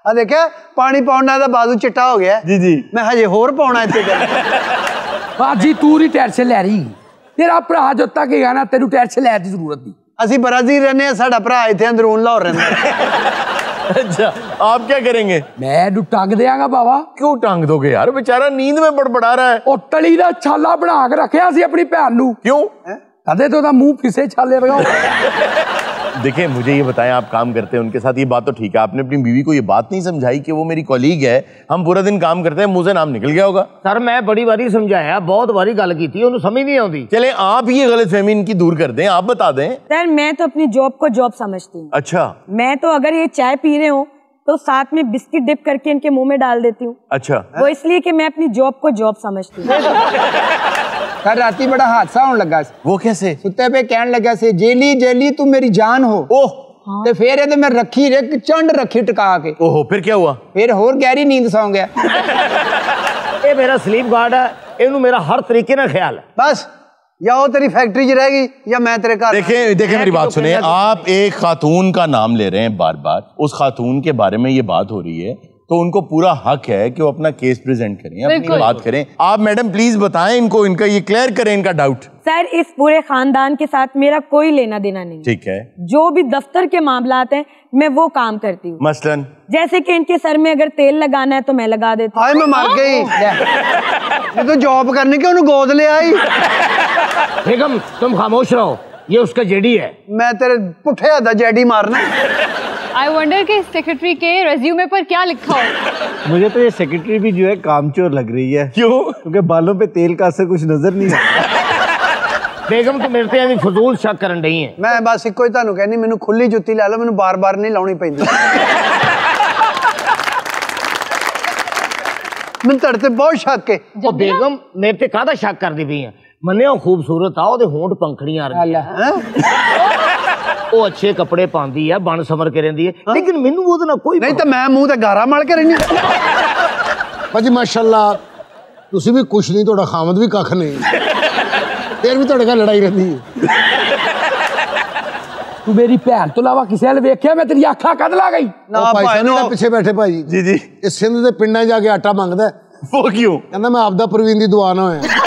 ਆ ਦੇਖਿਆ ਪਾਣੀ ਪਾਉਣਾ ਦਾ ਬਾਜ਼ੂ ਚਿੱਟਾ ਹੋ ਗਿਆ जी जी ਮੈਂ ਹਜੇ ਹੋਰ ਪਾਉਣਾ ਇੱਥੇ ਬਾਜੀ ਤੂੰ ਹੀ ਟੈਨਸ਼ਨ ਲੈ ਰਹੀ ਤੇਰਾ ਭਰਾ ਜੋ ਤੱਕ ਗਿਆ ਨਾ ਤੈਨੂੰ ਟੈਨਸ਼ਨ ਲੈਣ ਦੀ ਜ਼ਰੂਰਤ ਨਹੀਂ ਅਸੀਂ ਬਰਾਜ਼ੀਲ ਰਹਿੰਦੇ ਆ ਸਾਡਾ ਭਰਾ ਇੱਥੇ ਅੰਦਰੂਨ ਲਾਹੌਰ ਰਹਿੰਦਾ अच्छा आप क्या करेंगे? मैं ਇਹਨੂੰ ਟੰਗ ਦਿਆਂਗਾ ਬਾਵਾ क्यों टांग दोगे यार, बेचारा नींद में बड़बड़ा रहा है। ਉਹ ਤਲੀ ਦਾ ਛਾਲਾ ਬਣਾ ਕੇ ਰੱਖਿਆ ਸੀ ਆਪਣੀ ਭੈਣ ਨੂੰ क्यों? ਕਦੇ ਤੋਂ ਉਹਦਾ ਮੂੰਹ ਫਿਸੇ ਛਾਲੇ ਲਗਾਓ देखिए मुझे ये बताएं, आप काम करते हैं उनके साथ, ये बात तो ठीक है, आपने अपनी बीवी को ये बात नहीं समझाई कि वो मेरी कॉलीग है, हम पूरा दिन काम करते हैं, मुंह से नाम निकल गया होगा। सर मैं बड़ी बारी समझाया, बहुत बारी गल की थी, उन्हें समझ नहीं आती। चले आप ये गलतफहमी इनकी दूर कर दें, आप बता दें। सर मैं तो अपनी जॉब को जॉब समझती हूँ। अच्छा। मैं तो अगर ये चाय पी रहे हो तो साथ में बिस्किट डिप करके इनके मुंह में डाल देती हूँ। अच्छा। वो इसलिए कि मैं अपनी जॉब को जॉब समझती हूँ। कल राती बड़ा हादसा होने लगा। वो कैसे? सुते पे कहने लगा से जेली जेली तू मेरी जान हो। ओह। ते फिर ये मैं रखी एक चंड रखी टका के। ओहो, फिर क्या हुआ? फिर होर गहरी नींद सौ गया। ये मेरा स्लीप गार्ड है, इन्हों मेरा हर तरीके ना ख्याल है। बस या वो तेरी फैक्ट्री च रहेगी या मैं तेरे घर। देखें देखें मेरी बात सुनिए, आप एक खातून का नाम ले रहे हैं बार बार, उस खातून के बारे में ये बात हो रही है तो उनको पूरा हक है कि वो अपना केस प्रेजेंट करें, अपनी बात करें। आप मैडम प्लीज बताएं इनको, इनका ये क्लियर करें इनका डाउट। सर इस पूरे खानदान के साथ मेरा कोई लेना देना नहीं। ठीक है। जो भी दफ्तर के मामलात हैं मैं वो काम करती हूँ। मसलन जैसे कि इनके सर में अगर तेल लगाना है तो मैं लगा देती हूँ। मैं मर गई। ये तो जॉब करने के उन्हें गोद ले आई। बेगम तुम खामोश रहो, ये उसका जेडी है। मैं तेरे पुठे आधा जेडी मारना। आई वंडर कि सेक्रेटरी के रेज्यूमे पर क्या लिखा हो। मुझे तो ये सेक्रेटरी भी जो है कामचोर लग रही है। क्यों? क्योंकि बालों पे तेल का असर कुछ नजर नहीं आता। बेगम तो मेरे ते फजूल शक करन रही है। मैं बस इको ही तानू कहनी, मैनू खुली जुत्ती ला लो, मैनू बार बार नहीं लाउनी पैंदी। मैं तेरे ते बहुत शक है। ओ बेगम मेरे ते कादा शक कर दी पई है? मन्ने खूबसूरत आ, ओदे होंठ पंखड़ियां आ रही है। वो अच्छे कपड़े पांदी है, बन समर के रहंदी है, लेकिन मैनू ओदे नाल कोई नहीं तो मैं मुंह ते गारा मल के रहनी। भाजी माशाल्लाह तुसी भी कुछ नहीं, तोड़ा खामद भी कख नहीं, फिर भी तोड़े का लड़ाई रहती है। तू मेरी भैन तो इलावा किसी ने वेख्या मैं तेरी अखा कद ला गई ना भाई साहब पीछे बैठे भाई जी जी इस सिंध दे पिंडां जाके आटा मंगदा। वो क्यों? कहंदा मैं आपदा परवीन दी दुआ ना होया।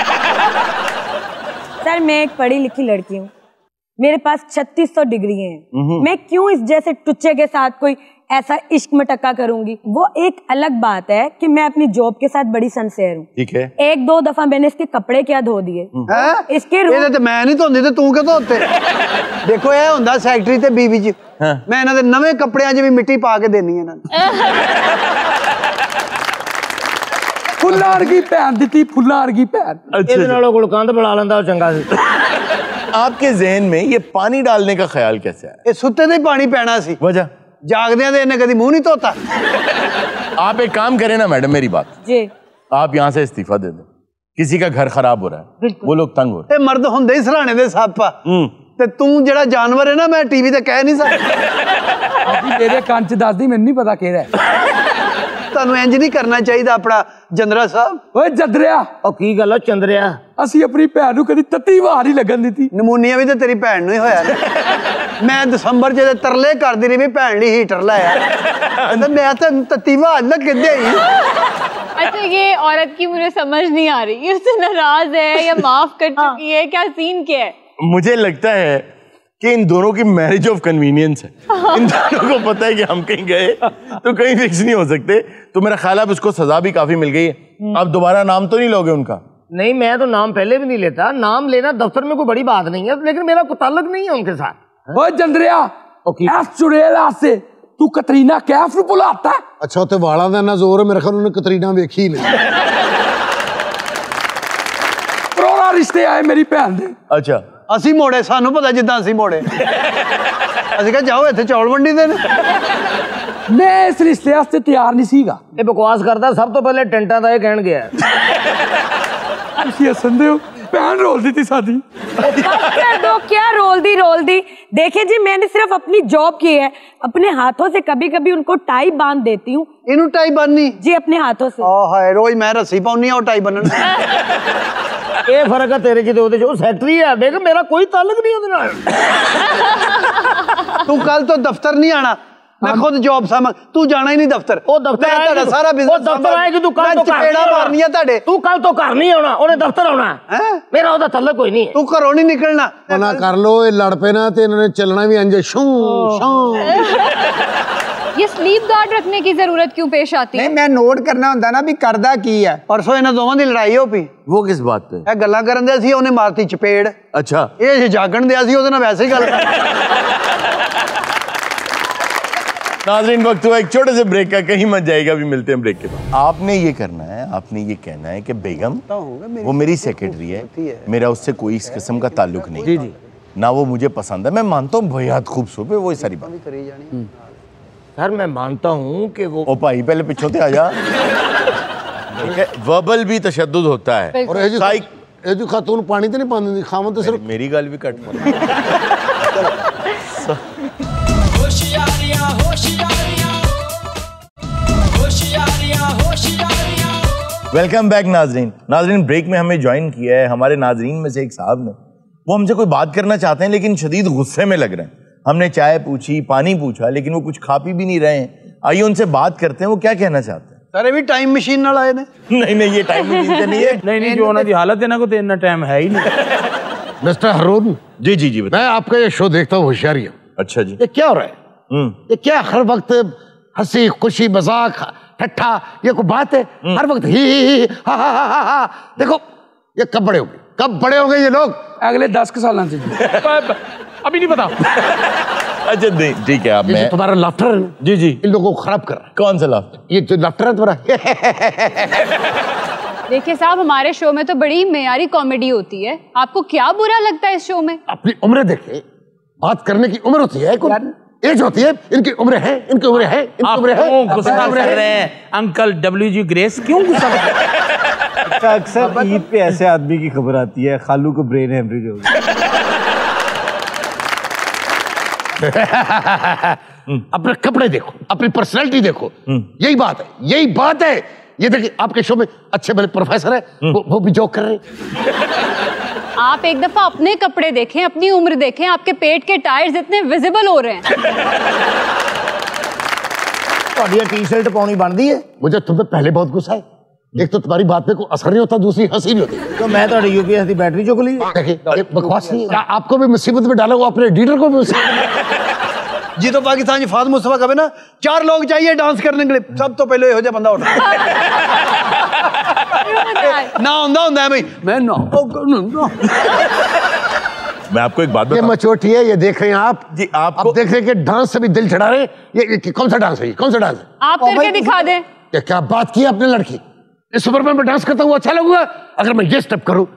सर मैं एक पढ़ी लिखी लड़की हूँ, मेरे पास छत्तीस सौ डिग्री हैं। मैं क्यों इस जैसे टुच्चे के साथ कोई ऐसा इश्क मटक्का करूंगी। वो एक अलग बात है कि मैं अपनी जॉब के साथ बड़ी सनसेयर हूँ। ठीक है। एक दो दफा मैंने इसके कपड़े क्या धो दिए। इसके ये तो मैं नहीं धोंदी ते तू क्यों धोते? देखो ये हुंदा सैकटरी ते बीवी च, मैं इन्हां दे नवे कपड़ियां च भी मिट्टी पा के देनी है इन्हां फुल्ला अर्गी भैन दित्ती, फुल्ला अर्गी भैन। इहदे नालों कोल कंध बना लैंदा चंगा सी। आपके जहन में ये पानी डालने का ख्याल कैसे आया? ये सुत्ते ते पानी पैना सी, वजह जागदे दे इन्हें कभी मुंह नहीं धोता। आप एक काम करें ना मैडम, मेरी बात जी, आप यहाँ से इस्तीफा दे दो। किसी का घर खराब हो रहा है, वो लोग तंग हो रहे हैं। मर्द हुंदे ही सराहने दे सप्पा ते तू जेड़ा जानवर है ना, मैं टीवी ते कह नहीं सकता। अभी मेरे कान च दस दी, मैनू नहीं पता केड़ा है। तानू इंज नहीं करना चाहिए अपना जंदरा साहब। ओए जदरिया ओ की गल है चंद्रिया, ਅਸੀਂ ਆਪਣੀ ਭੈਣ ਨੂੰ ਕਦੀ ਤੱਤੀ ਵਾਰ ਹੀ ਲੱਗਣ ਦਿੱਤੀ। ਨਮੂਨੀਆ ਵੀ ਤੇ ਤੇਰੀ ਭੈਣ ਨੂੰ ਹੀ ਹੋਇਆ ਨਾ। ਮੈਂ ਦਸੰਬਰ ਚ ਤਰਲੇ ਕਰਦੀ ਰਹੀ ਵੀ ਭੈਣ ਲਈ ਹੀਟਰ ਲਾਇਆ ਤੇ ਮੈਂ ਤਾਂ ਤੱਤੀ ਵਾਰ ਲੱਗਦੇ ਹੀ। अच्छा ये औरत की मुझे समझ नहीं आ रही, ये उससे नाराज है या माफ कर चुकी है, क्या सीन क्या है? मुझे लगता है कि इन दोनों की मैरिज ऑफ कन्वीनियंस है। इन दोनों को पता है कि हम कहीं गए तो कहीं फिक्स नहीं हो सकते, तो मेरा ख्याल है अब उसको सजा भी काफी मिल गई है। अब दोबारा नाम तो नहीं लोगे उनका? नहीं मैं तो नाम पहले भी नहीं लेता, नाम लेना दफ्तर में कोई बड़ी बात नहीं है, लेकिन मेरा कोई ताल्लुक नहीं है उनके साथ। ओए जंदरिया एस चुड़ैल से तू कतरीना कैफ ਨੂੰ ਭੁਲਾਤਾ। ਅੱਛਾ ਉੱਥੇ ਵਾਲਾਂ ਦਾ ਨਾ ਜ਼ੋਰ ਹੈ, ਮੇਰੇ ਖਿਆਲ ਉਹਨੇ ਕਤਰੀਨਾ ਵੇਖੀ ਨਹੀਂ। ਕਰੋੜਾ ਰਿਸ਼ਤੇ ਆਏ ਮੇਰੀ ਭੈਣ ਦੇ। ਅੱਛਾ ਅਸੀਂ ਮੋੜੇ, ਸਾਨੂੰ ਪਤਾ ਜਿੱਦਾਂ ਅਸੀਂ ਮੋੜੇ। ਅਸੀਂ ਕਹਾਂ ਜਾਓ ਇੱਥੇ ਚੌਲ ਵੰਡੀ ਦੇ ਨੇ। ਮੈਂ ਇਸ ਰਿਸ਼ਤੇ ਵਾਸਤੇ ਤਿਆਰ ਨਹੀਂ ਸੀਗਾ। ਇਹ ਬਕਵਾਸ ਕਰਦਾ, ਸਭ ਤੋਂ ਪਹਿਲੇ ਟੈਂਟਾਂ ਦਾ ਇਹ ਕਹਿਣ ਗਿਆ। ਤੁਸੀਂ ਹੱਸਦੇ ਹੋ, भैन रोल दी थी शादी। कर दो, क्या रोल दी रोल दी। देखिए जी मैंने सिर्फ अपनी जॉब की है, अपने हाथों से कभी कभी उनको टाई बांध देती हूँ। इन्हू टाई बांधनी जी अपने हाथों से। ओ हाय रोज मैं रस्सी पाउनी और टाई बनन। ये फर्क है तेरे की ओदे जो सेक्रेटरी है, देख मेरा कोई ताल्लुक नहीं ओदे नाल। तू कल तो दफ्तर नहीं आना, मैं खुद जॉब सामा तू जाना ही नहीं दफ्तर ਉਹ ਦਫ਼ਤਰ मैं ਆਏਗੀ ਤੁਹਾਡਾ ਤੂੰ- सारा ਉਹ बिजनेस ਦਫ਼ਤਰ ਆਏਗੀ ਤੂੰ ਕੱਲ ਤੋਂ ਘਰ ਚਪੇੜਾ ਨਹੀਂ ਮਾਰਨੀਆਂ ਤੁਹਾਡੇ ਤੂੰ ਕੱਲ ਤੋਂ ਘਰ ਨਹੀਂ ਆਉਣਾ ਉਹਨੇ ਦਫ਼ਤਰ ਆਉਣਾ हैं ਮੇਰਾ ਉਹਦਾ ਤਲਕ ਕੋਈ ਨਹੀਂ ਹੈ तू घरों नहीं निकलना मना कर लो ये लड़ पे ना तो इन्होंने चलना भी अंजे शू शू ये स्लीप गार्ड रखने की जरूरत क्यों पेश आती है? नहीं मैं नोट करना ਹੁੰਦਾ ਨਾ ਵੀ ਕਰਦਾ ਕੀ ਹੈ परसों इन्हां दोवां दी लड़ाई हो पई वो किस बात पे? ਇਹ ਗੱਲਾਂ ਕਰਨ ਦੇ ਸੀ ਉਹਨੇ ਮਾਰਤੀ ਚਪੇੜ अच्छा ਇਹ ਜਾਗਣ ਦਿਆ ਸੀ ਉਹਦੇ ਨਾਲ ਵੈਸੇ ਹੀ ਗੱਲ नाज़रीन वक्त हुआ एक छोटे से ब्रेक का, कहीं मत जाएगा, अभी मिलते हैं ब्रेक के बाद। आपने ये करना है, आपने ये कहना है कि बेगम वो मेरी सेक्रेटरी है, मेरा उससे कोई इस किस्म का ताल्लुक नहीं, जी जी, ना वो मुझे पसंद है, मैं मानता हूँ बेहद खूबसूरत है, वो सारी बात। सर मैं मानता हूँ कि वो ओ भाई पहले पिछों से आ जा। ठीक है, वर्बल भी तशद्दुद होता है। और ये जो ये जो खातून पानी तो नहीं पानी खावा तो सिर्फ मेरी गाल भी कट होशियारियां होशियारियां होशियारियां होशियारियां। वेलकम बैक नाजरीन। नाजरीन ब्रेक में हमें ज्वाइन किया है हमारे नाजरीन में से एक साहब ने, वो हमसे कोई बात करना चाहते हैं लेकिन शदीद गुस्से में लग रहे हैं। हमने चाय पूछी, पानी पूछा, लेकिन वो कुछ खा पी भी नहीं रहे हैं। आइए उनसे बात करते हैं वो क्या कहना चाहते हैं। सारे भी टाइम मशीन नाल आए ने। नहीं नहीं ये टाइम मशीन से नहीं है। नहीं नहीं जो उन्होंने दी हालत है ना को तो इतना टाइम है ही नहीं। मिस्टर हारून जी जी जी मैं आपका ये शो देखता हूँ होशियारियां। अच्छा जी। ये क्या हो रहा है? ये क्या हर वक्त हंसी खुशी मजाक ठट्ठा ये कोई बात है? हर वक्त ही ही ही हा हा हा हा हा। देखो ये कब बड़े होंगे, कब बड़े होंगे ये लोग? अगले दस के साल से अभी नहीं पता। अच्छा नहीं ठीक है, आप ये मैं जो तुम्हारा लाफ्टर है ना, जी जी इन लोगों को खराब कर रहा है। कौन सा लाफ्टर? ये जो लाफ्टर है तुम्हारा देखिए साहब हमारे शो में तो बड़ी मेयारी कॉमेडी होती है, आपको क्या बुरा लगता है इस शो में? अपनी उम्र देखे, बात करने की उम्र होती है, कोई एज होती है। इनकी उम्र है, इनकी उम्र है, इनकी उम्र है। क्यों गुस्सा कर रहे हैं अंकल डब्ल्यू जी ग्रेस, क्यों गुस्सा कर रहे हैं? अच्छा अक्सर ईद पे ऐसे आदमी की खबर आती है खालू को ब्रेन हेमरेज हो गया। अपने कपड़े देखो, अपनी पर्सनैलिटी देखो, यही बात है, यही बात है। ये देखिए आपके शो में अच्छे बड़े प्रोफेसर है, वो, वो भी जोक कर रहे हैं। आप एक दफा अपने कपड़े देखें, अपनी उम्र देखें, आपके पेट के टायर्स इतने विजिबल हो रहे हैं। ਤੁਹਾਡੀ टी शर्ट पानी बनती है। मुझे तुम पे पहले बहुत गुस्सा है। एक तो तुम्हारी बात पे कोई असर नहीं होता, दूसरी हंसी नहीं होती। तो मैं तो यूपीएस की बैटरी चुक ली। देखिए ये बकवास नहीं है। आपको भी मुसीबत में डाला, वो अपने एडिटर को भी मुसीबत। जी तो पाकिस्तान फाद मुस्तफा कहे ना चार लोग चाहिए डांस करने के लिए, सब तो पहले हो जाए बंदा उठा ना होंदा होंदा है भाई मैं ना मैं आपको एक बात ये बताऊं। मचोटी है, ये देख रहे हैं आप जी आपको आप देख रहे हैं कि डांस से भी दिल चढ़ा रहे हैं। ये, ये कौन सा डांस है? ये कौन सा डांस है? आप करके दिखा दें। ये क्या बात की आपने लड़की? इस उम्र में मैं डांस करता हूँ अच्छा लगूंगा अगर मैं ये स्टेप करूं?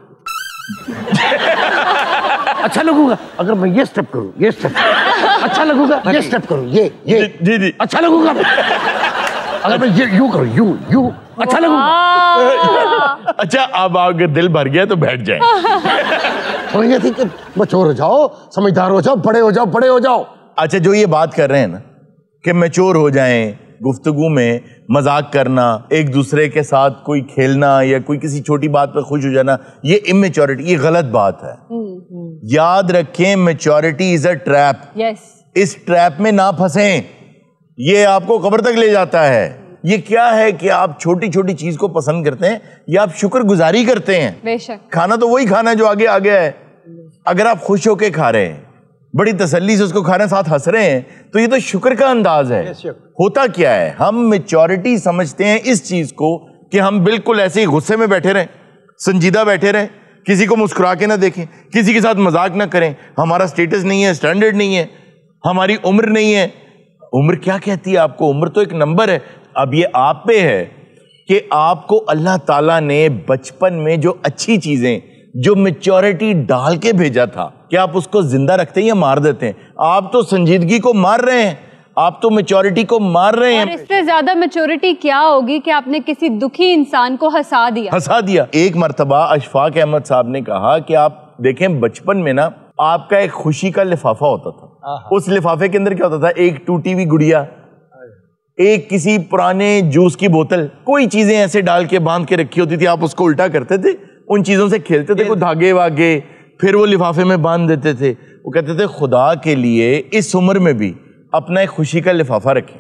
अच्छा लगूंगा अगर मैं ये स्टेप करूं, ये स्टेप अच्छा लगूंगा, ये स्टेप करूं, ये ये जी जी अच्छा लगूंगा अगर मैं ये यूं करूं, यूं यूं अच्छा लगूंगा। अच्छा अब अगर दिल भर गया तो बैठ जाए। थोड़ी ये थी कि मैच्योर हो जाओ, समझदार हो जाओ, बड़े हो जाओ, बड़े हो जाओ। अच्छा जो ये बात कर रहे हैं ना कि मैच्योर हो जाएं, गुफ्तगू में मजाक करना, एक दूसरे के साथ कोई खेलना या कोई किसी छोटी बात पर खुश हो जाना, ये इमेच्योरिटी, ये गलत बात है। याद रखें maturity is a trap. Yes इस ट्रैप में ना फंसें, ये आपको कब्र तक ले जाता है। ये क्या है कि आप छोटी छोटी चीज को पसंद करते हैं या आप शुक्रगुजारी करते हैं। बेशक खाना तो वही खाना है जो आगे आ गया है। अगर आप खुश होके खा रहे हैं, बड़ी तसल्ली से उसको खा रहे हैं, साथ हंस रहे हैं, तो ये तो शुक्र का अंदाज है। होता क्या है, हम मैच्योरिटी समझते हैं इस चीज को कि हम बिल्कुल ऐसे ही गुस्से में बैठे रहें, संजीदा बैठे रहें, किसी को मुस्कुरा के ना देखें, किसी के साथ मजाक ना करें। हमारा स्टेटस नहीं है, स्टैंडर्ड नहीं है, हमारी उम्र नहीं है। उम्र क्या कहती है आपको? उम्र तो एक नंबर है। अब ये आप पे है कि आपको अल्लाह ताला ने बचपन में जो अच्छी चीजें, जो मैच्योरिटी डाल के भेजा था, क्या आप उसको जिंदा रखते हैं या मार देते हैं? आप तो संजीदगी को मार रहे हैं, आप तो मैच्योरिटी को मार रहे और हैं। इससे ज्यादा मैच्योरिटी क्या होगी कि आपने किसी दुखी इंसान को हंसा दिया। हंसा दिया। एक मर्तबा अशफाक अहमद साहब ने कहा कि आप देखें बचपन में ना आपका एक खुशी का लिफाफा होता था, उस लिफाफे के अंदर क्या होता था? एक टूटी हुई गुड़िया, एक किसी पुराने जूस की बोतल, कोई चीजें ऐसे डाल के बांध के रखी होती थी, आप उसको उल्टा करते थे, उन चीजों से खेलते थे, कोई धागे वागे, फिर वो लिफाफे में बांध देते थे। वो कहते थे खुदा के लिए इस उम्र में भी अपना एक खुशी का लिफाफा रखें।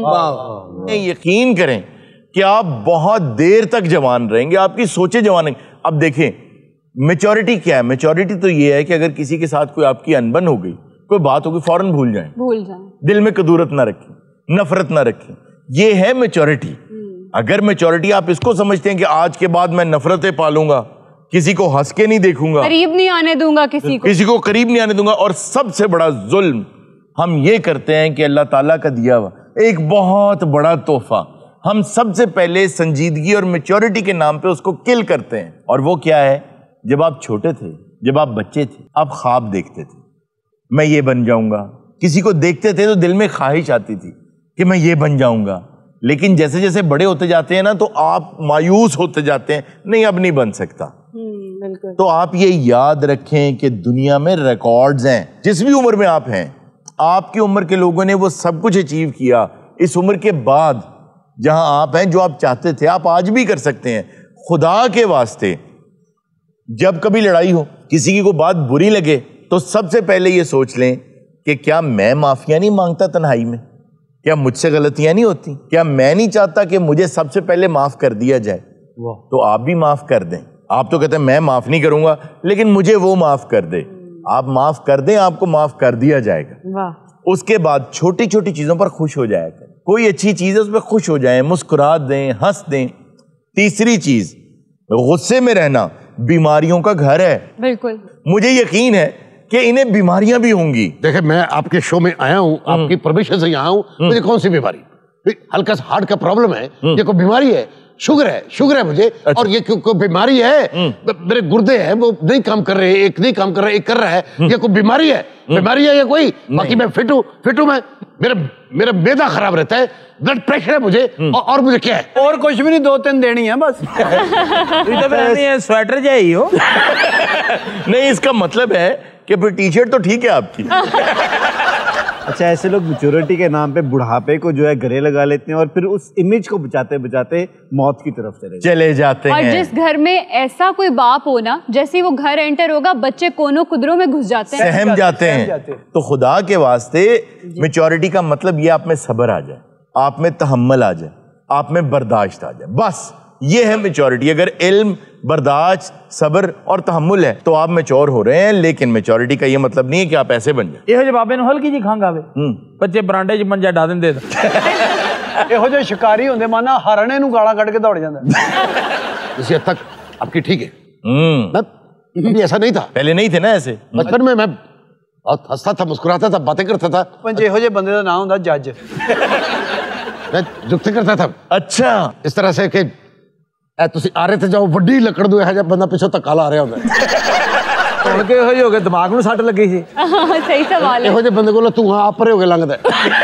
यकीन करें कि आप बहुत देर तक जवान रहेंगे, आपकी सोचे जवान रहेंगे। अब देखें मैच्योरिटी क्या है। मैच्योरिटी तो ये है कि अगर किसी के साथ कोई आपकी अनबन हो गई, कोई बात होगी, फौरन भूल जाएं, भूल जाएं, दिल में कदूरत ना रखें, नफरत ना रखें। ये है मैच्योरिटी। अगर मैच्योरिटी आप इसको समझते हैं कि आज के बाद मैं नफरतें पालूंगा, किसी को हंस के नहीं देखूंगा, करीब नहीं आने दूंगा किसी को, किसी को करीब नहीं आने दूंगा, और सबसे बड़ा जुल्म हम ये करते हैं कि अल्लाह ताला का दिया हुआ एक बहुत बड़ा तोहफा हम सबसे पहले संजीदगी और मैच्योरिटी के नाम पे उसको किल करते हैं। और वो क्या है? जब आप छोटे थे, जब आप बच्चे थे, आप ख्वाब देखते थे, मैं ये बन जाऊंगा। किसी को देखते थे तो दिल में ख्वाहिश आती थी कि मैं ये बन जाऊंगा। लेकिन जैसे जैसे बड़े होते जाते हैं ना, तो आप मायूस होते जाते हैं, नहीं अब नहीं बन सकता। तो आप ये याद रखें कि दुनिया में रिकॉर्ड्स हैं। जिस भी उम्र में आप हैं, आपकी उम्र के लोगों ने वो सब कुछ अचीव किया। इस उम्र के बाद जहां आप हैं, जो आप चाहते थे आप आज भी कर सकते हैं। खुदा के वास्ते जब कभी लड़ाई हो, किसी की कोई बात बुरी लगे, तो सबसे पहले ये सोच लें कि क्या मैं माफिया नहीं मांगता तन्हाई में? क्या मुझसे गलतियां नहीं होती? क्या मैं नहीं चाहता कि मुझे सबसे पहले माफ कर दिया जाए? तो आप भी माफ कर दें। आप तो कहते हैं मैं माफ नहीं करूंगा, लेकिन मुझे वो माफ कर दे। आप माफ कर दें, आपको माफ कर दिया जाएगा। उसके बाद छोटी छोटी चीजों पर खुश हो जाएगा। कोई अच्छी चीज है उस पर खुश हो जाएं, मुस्कुरा दें, हंस दें। तीसरी चीज, गुस्से में रहना बीमारियों का घर है। बिल्कुल, मुझे यकीन है कि इन्हें बीमारियां भी होंगी। देखिए, मैं आपके शो में आया हूँ, आपकी परमिशन से यहाँ हूँ। मुझे कौन सी बीमारी? हल्का सा हार्ट का प्रॉब्लम है, ये कोई बीमारी है? शुगर है, शुगर है मुझे। अच्छा। और ये क्यों कोई बीमारी है? मेरे गुर्दे हैं वो नहीं काम कर रहे, एक नहीं काम कर रहा, एक कर रहा है। ये कोई बीमारी है? बीमारी है या कोई? बाकी मैं फिट हूँ, फिट हूँ मैं। मेरा मेरा मैदा खराब रहता है, ब्लड प्रेशर है मुझे, और, और मुझे क्या है? और कुछ भी नहीं, दो तीन देनी है बस। तो स्वेटर जाई हो। नहीं, इसका मतलब है कि फिर टी शर्ट तो ठीक है आपकी। अच्छा, ऐसे लोग मैच्योरिटी के नाम पे बुढ़ापे को जो है गले लगा लेते हैं और फिर उस इमेज को बचाते बचाते मौत की तरफ चले चले जाते और हैं। जिस घर में ऐसा कोई बाप हो ना, जैसे ही वो घर एंटर होगा, बच्चे कोनों कुदरों में घुस जाते हैं, सहम जाते हैं। तो खुदा के वास्ते मैच्योरिटी का मतलब ये आप में सब्र आ जाए, आप में तहम्मुल आ जाए, आप में बर्दाश्त आ जाए। बस ये है मैच्योरिटी। अगर इल्म, बर्दाश्त, सब्र और तहम्मुल है तो आप मैच्योर हो रहे हैं। लेकिन मैच्योरिटी का ये मतलब नहीं है कि आप ऐसे बन जाए। ਇਹੋ ਜਿਹੇ ਬਾਬੇ ਨੂੰ ਹਲਕੀ ਜੀ ਖੰਘ ਆਵੇ, ਬੱਚੇ ਬਰਾਂਡੇ 'ਚ ਮੰਜਾ ਡਾ ਦਿੰਦੇ। ਇਹੋ ਜਿਹੇ ਸ਼ਿਕਾਰੀ ਹੁੰਦੇ, ਮਾਨਾ ਹਰਣੇ ਨੂੰ ਗਾਲਾਂ ਕੱਢ ਕੇ ਦੌੜ ਜਾਂਦਾ। इसी हद तक आपकी ठीक है। मैं कभी ऐसा नहीं था, पहले नहीं थे ना ऐसे। बचपन में मैं बहुत हंसता था, मुस्कुराता था, बातें करता था। पंजे ਇਹੋ ਜਿਹੇ ਬੰਦੇ ਦਾ ਨਾਮ ਹੁੰਦਾ ਜੱਜ। मैं जुक्ति करता था। अच्छा, इस तरह से कि ਐ ਤੁਸੀਂ ਆ ਰਹੇ ਤੇ ਜਾਓ, ਵੱਡੀ ਲੱਕੜ ਨੂੰ ਇਹੋ ਜਿਹਾ ਬੰਦਾ ਪਿੱਛੋਂ ਧੱਕਾ ਲਾ ਰਿਹਾ ਹੁੰਦਾ। ਹੁਣ ਕਿ ਇਹੋ ਜਿਹੇ ਹੋ ਗਏ, ਦਿਮਾਗ ਨੂੰ ਸੱਟ ਲੱਗੀ ਸੀ। ਸਹੀ ਸਵਾਲ ਹੈ। ਇਹੋ ਜਿਹੇ ਬੰਦੇ ਕੋਲ ਧੂਆਂ ਆਪ ਪਰੇ ਹੋ ਕੇ ਲੰਘਦਾ।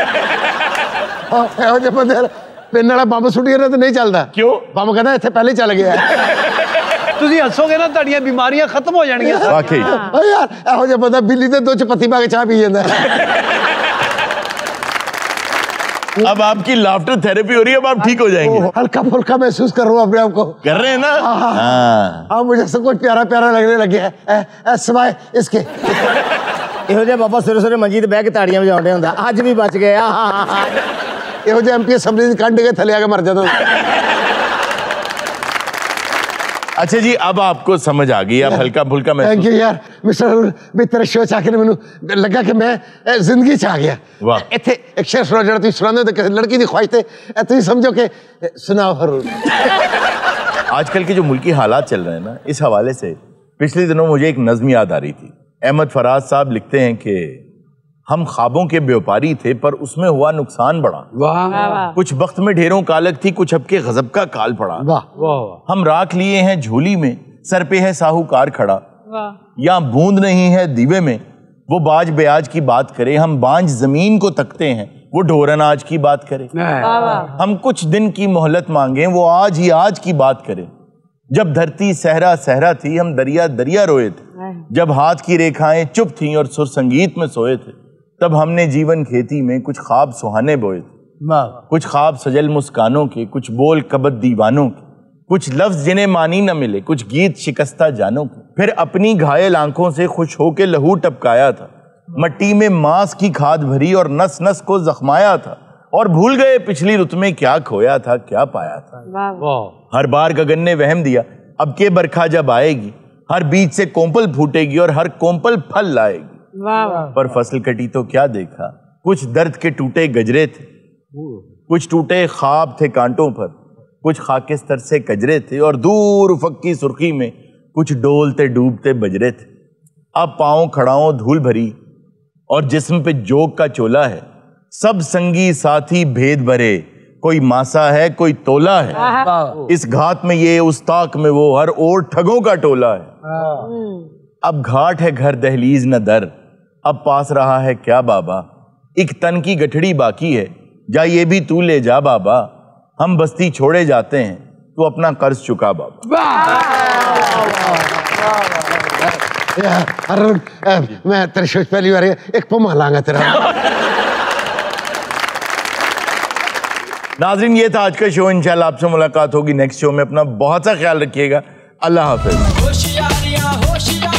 ਇਹੋ ਜਿਹੇ ਬੰਦੇ ਪਿੰਨ ਵਾਲਾ ਬੰਬ ਸੁੱਟੀ ਇਹਨਾਂ ਤੇ ਨਹੀਂ ਚੱਲਦਾ। ਕਿਉਂ? ਬੰਬ ਕਹਿੰਦਾ ਇੱਥੇ ਪਹਿਲੇ ਚੱਲ ਗਿਆ। ਤੁਸੀਂ ਹੱਸੋਗੇ ਨਾ, ਤੁਹਾਡੀਆਂ ਬਿਮਾਰੀਆਂ ਖਤਮ ਹੋ ਜਾਣਗੀਆਂ। वाकई ਓ ਯਾਰ, ਇਹੋ ਜਿਹਾ ਬੰਦਾ ਬਿੱਲੀ ਦੇ ਦੋ ਚਪੱਤੀ ਪਾ ਕੇ ਚਾਹ ਪੀ ਜਾਂਦਾ। अब आपकी लाफ्टर थेरेपी हो रही है, अब आप ठीक हो जाएंगे। हल्का फुल्का महसूस कर रहा हूँ अपने आप को। कर रहे हैं ना? हाँ, हाँ, मुझे सब कुछ प्यारा प्यारा लगने लगे है, सिवाय इसके। ਇਹੋ ਜਿਹਾ ਬਾਬਾ ਸਵੇਰੇ ਸਵੇਰੇ ਮੰਜੀ ਤੇ ਬਹਿ ਕੇ ਤਾੜੀਆਂ ਵਜਾਉਂਦੇ ਹੁੰਦਾ, ਅੱਜ ਵੀ ਬਚ ਗਏ। ਇਹੋ ਜਿਹੇ ਐਮਪੀ ਅਸੈਂਬਲੀ ਦੀ ਕੰਢ ਕੇ ਥੱਲੇ ਆ ਕੇ ਮਰ ਜਾਂਦਾ। अच्छा जी, अब आपको समझ आ गई, आप हल्का फुल्का थैंक महसूस। यू यार मिस्टर भी तेरे शो च आके मैनू लगा कि मैं जिंदगी च आ गया। वाह। इत्थे एक शेर सुना जरा तुसीं सुनांदे हो, किसी लड़की दी ख्वाहिश ते तुसीं समझो कि सुनाओ हरून। आजकल के जो मुल्की हालात चल रहे हैं ना, इस हवाले से पिछले दिनों मुझे एक नज्म याद आ रही थी। अहमद फराज साहब लिखते हैं कि हम ख्वाबों के व्यापारी थे, पर उसमें हुआ नुकसान बड़ा। वाह। कुछ वक्त में ढेरों कालक थी, कुछ अब के गजब का काल पड़ा। वाह। हम राख लिए हैं झोली में, सर पे है साहूकार खड़ा। वाह। या बूंद नहीं है दीवे में, वो बाज बेआज की बात करे। हम बांझ जमीन को तकते हैं, वो ढोर अनाज की बात करे। हम कुछ दिन की मोहलत मांगे, वो आज ही आज की बात करे। जब धरती सहरा सहरा थी, हम दरिया दरिया रोए थे। जब हाथ की रेखाएं चुप थीं और सुर संगीत में सोए थे, तब हमने जीवन खेती में कुछ ख्वाब सुहाने बोए थे। कुछ ख्वाब सजल मुस्कानों के, कुछ बोल कबद दीवानों के, कुछ लफ्ज जिन्हें मानी न मिले, कुछ गीत शिकस्ता जानों के। फिर अपनी घायल आंखों से खुश होके लहू टपकाया था। मट्टी में मांस की खाद भरी और नस नस को जख्माया था, और भूल गए पिछली रुत में क्या खोया था क्या पाया था। हर बार गगन ने वहम दिया अब के बरखा जब आएगी, हर बीज से कोंपल फूटेगी और हर कोंपल फल लाएगी। पर फसल कटी तो क्या देखा, कुछ दर्द के टूटे गजरे थे, कुछ टूटे ख्वाब थे कांटों पर, कुछ खाकिस्तर से कजरे थे, और दूर उफक की सुर्खी में कुछ डोलते डूबते बजरे थे। अब पाँव खड़ाओं धूल भरी और जिस्म पे जोग का चोला है, सब संगी साथी भेद भरे, कोई मासा है कोई तोला है, इस घाट में ये उस ताक में वो, हर ओर ठगों का टोला है। अब घाट है घर दहलीज न दर, अब पास रहा है क्या बाबा, एक तन की गठड़ी बाकी है, जा ये भी तू ले जा बाबा, हम बस्ती छोड़े जाते हैं तू अपना कर्ज चुका बाबा। अरुण, मैं तेरे शो पहली बार एक पुमा लांगा तेरा। नाज़रीन, ये था आज का शो। इंशाल्लाह आपसे मुलाकात होगी नेक्स्ट शो में। अपना बहुत सा ख्याल रखिएगा। अल्लाह हाफिज। होशियारियां होशियारियां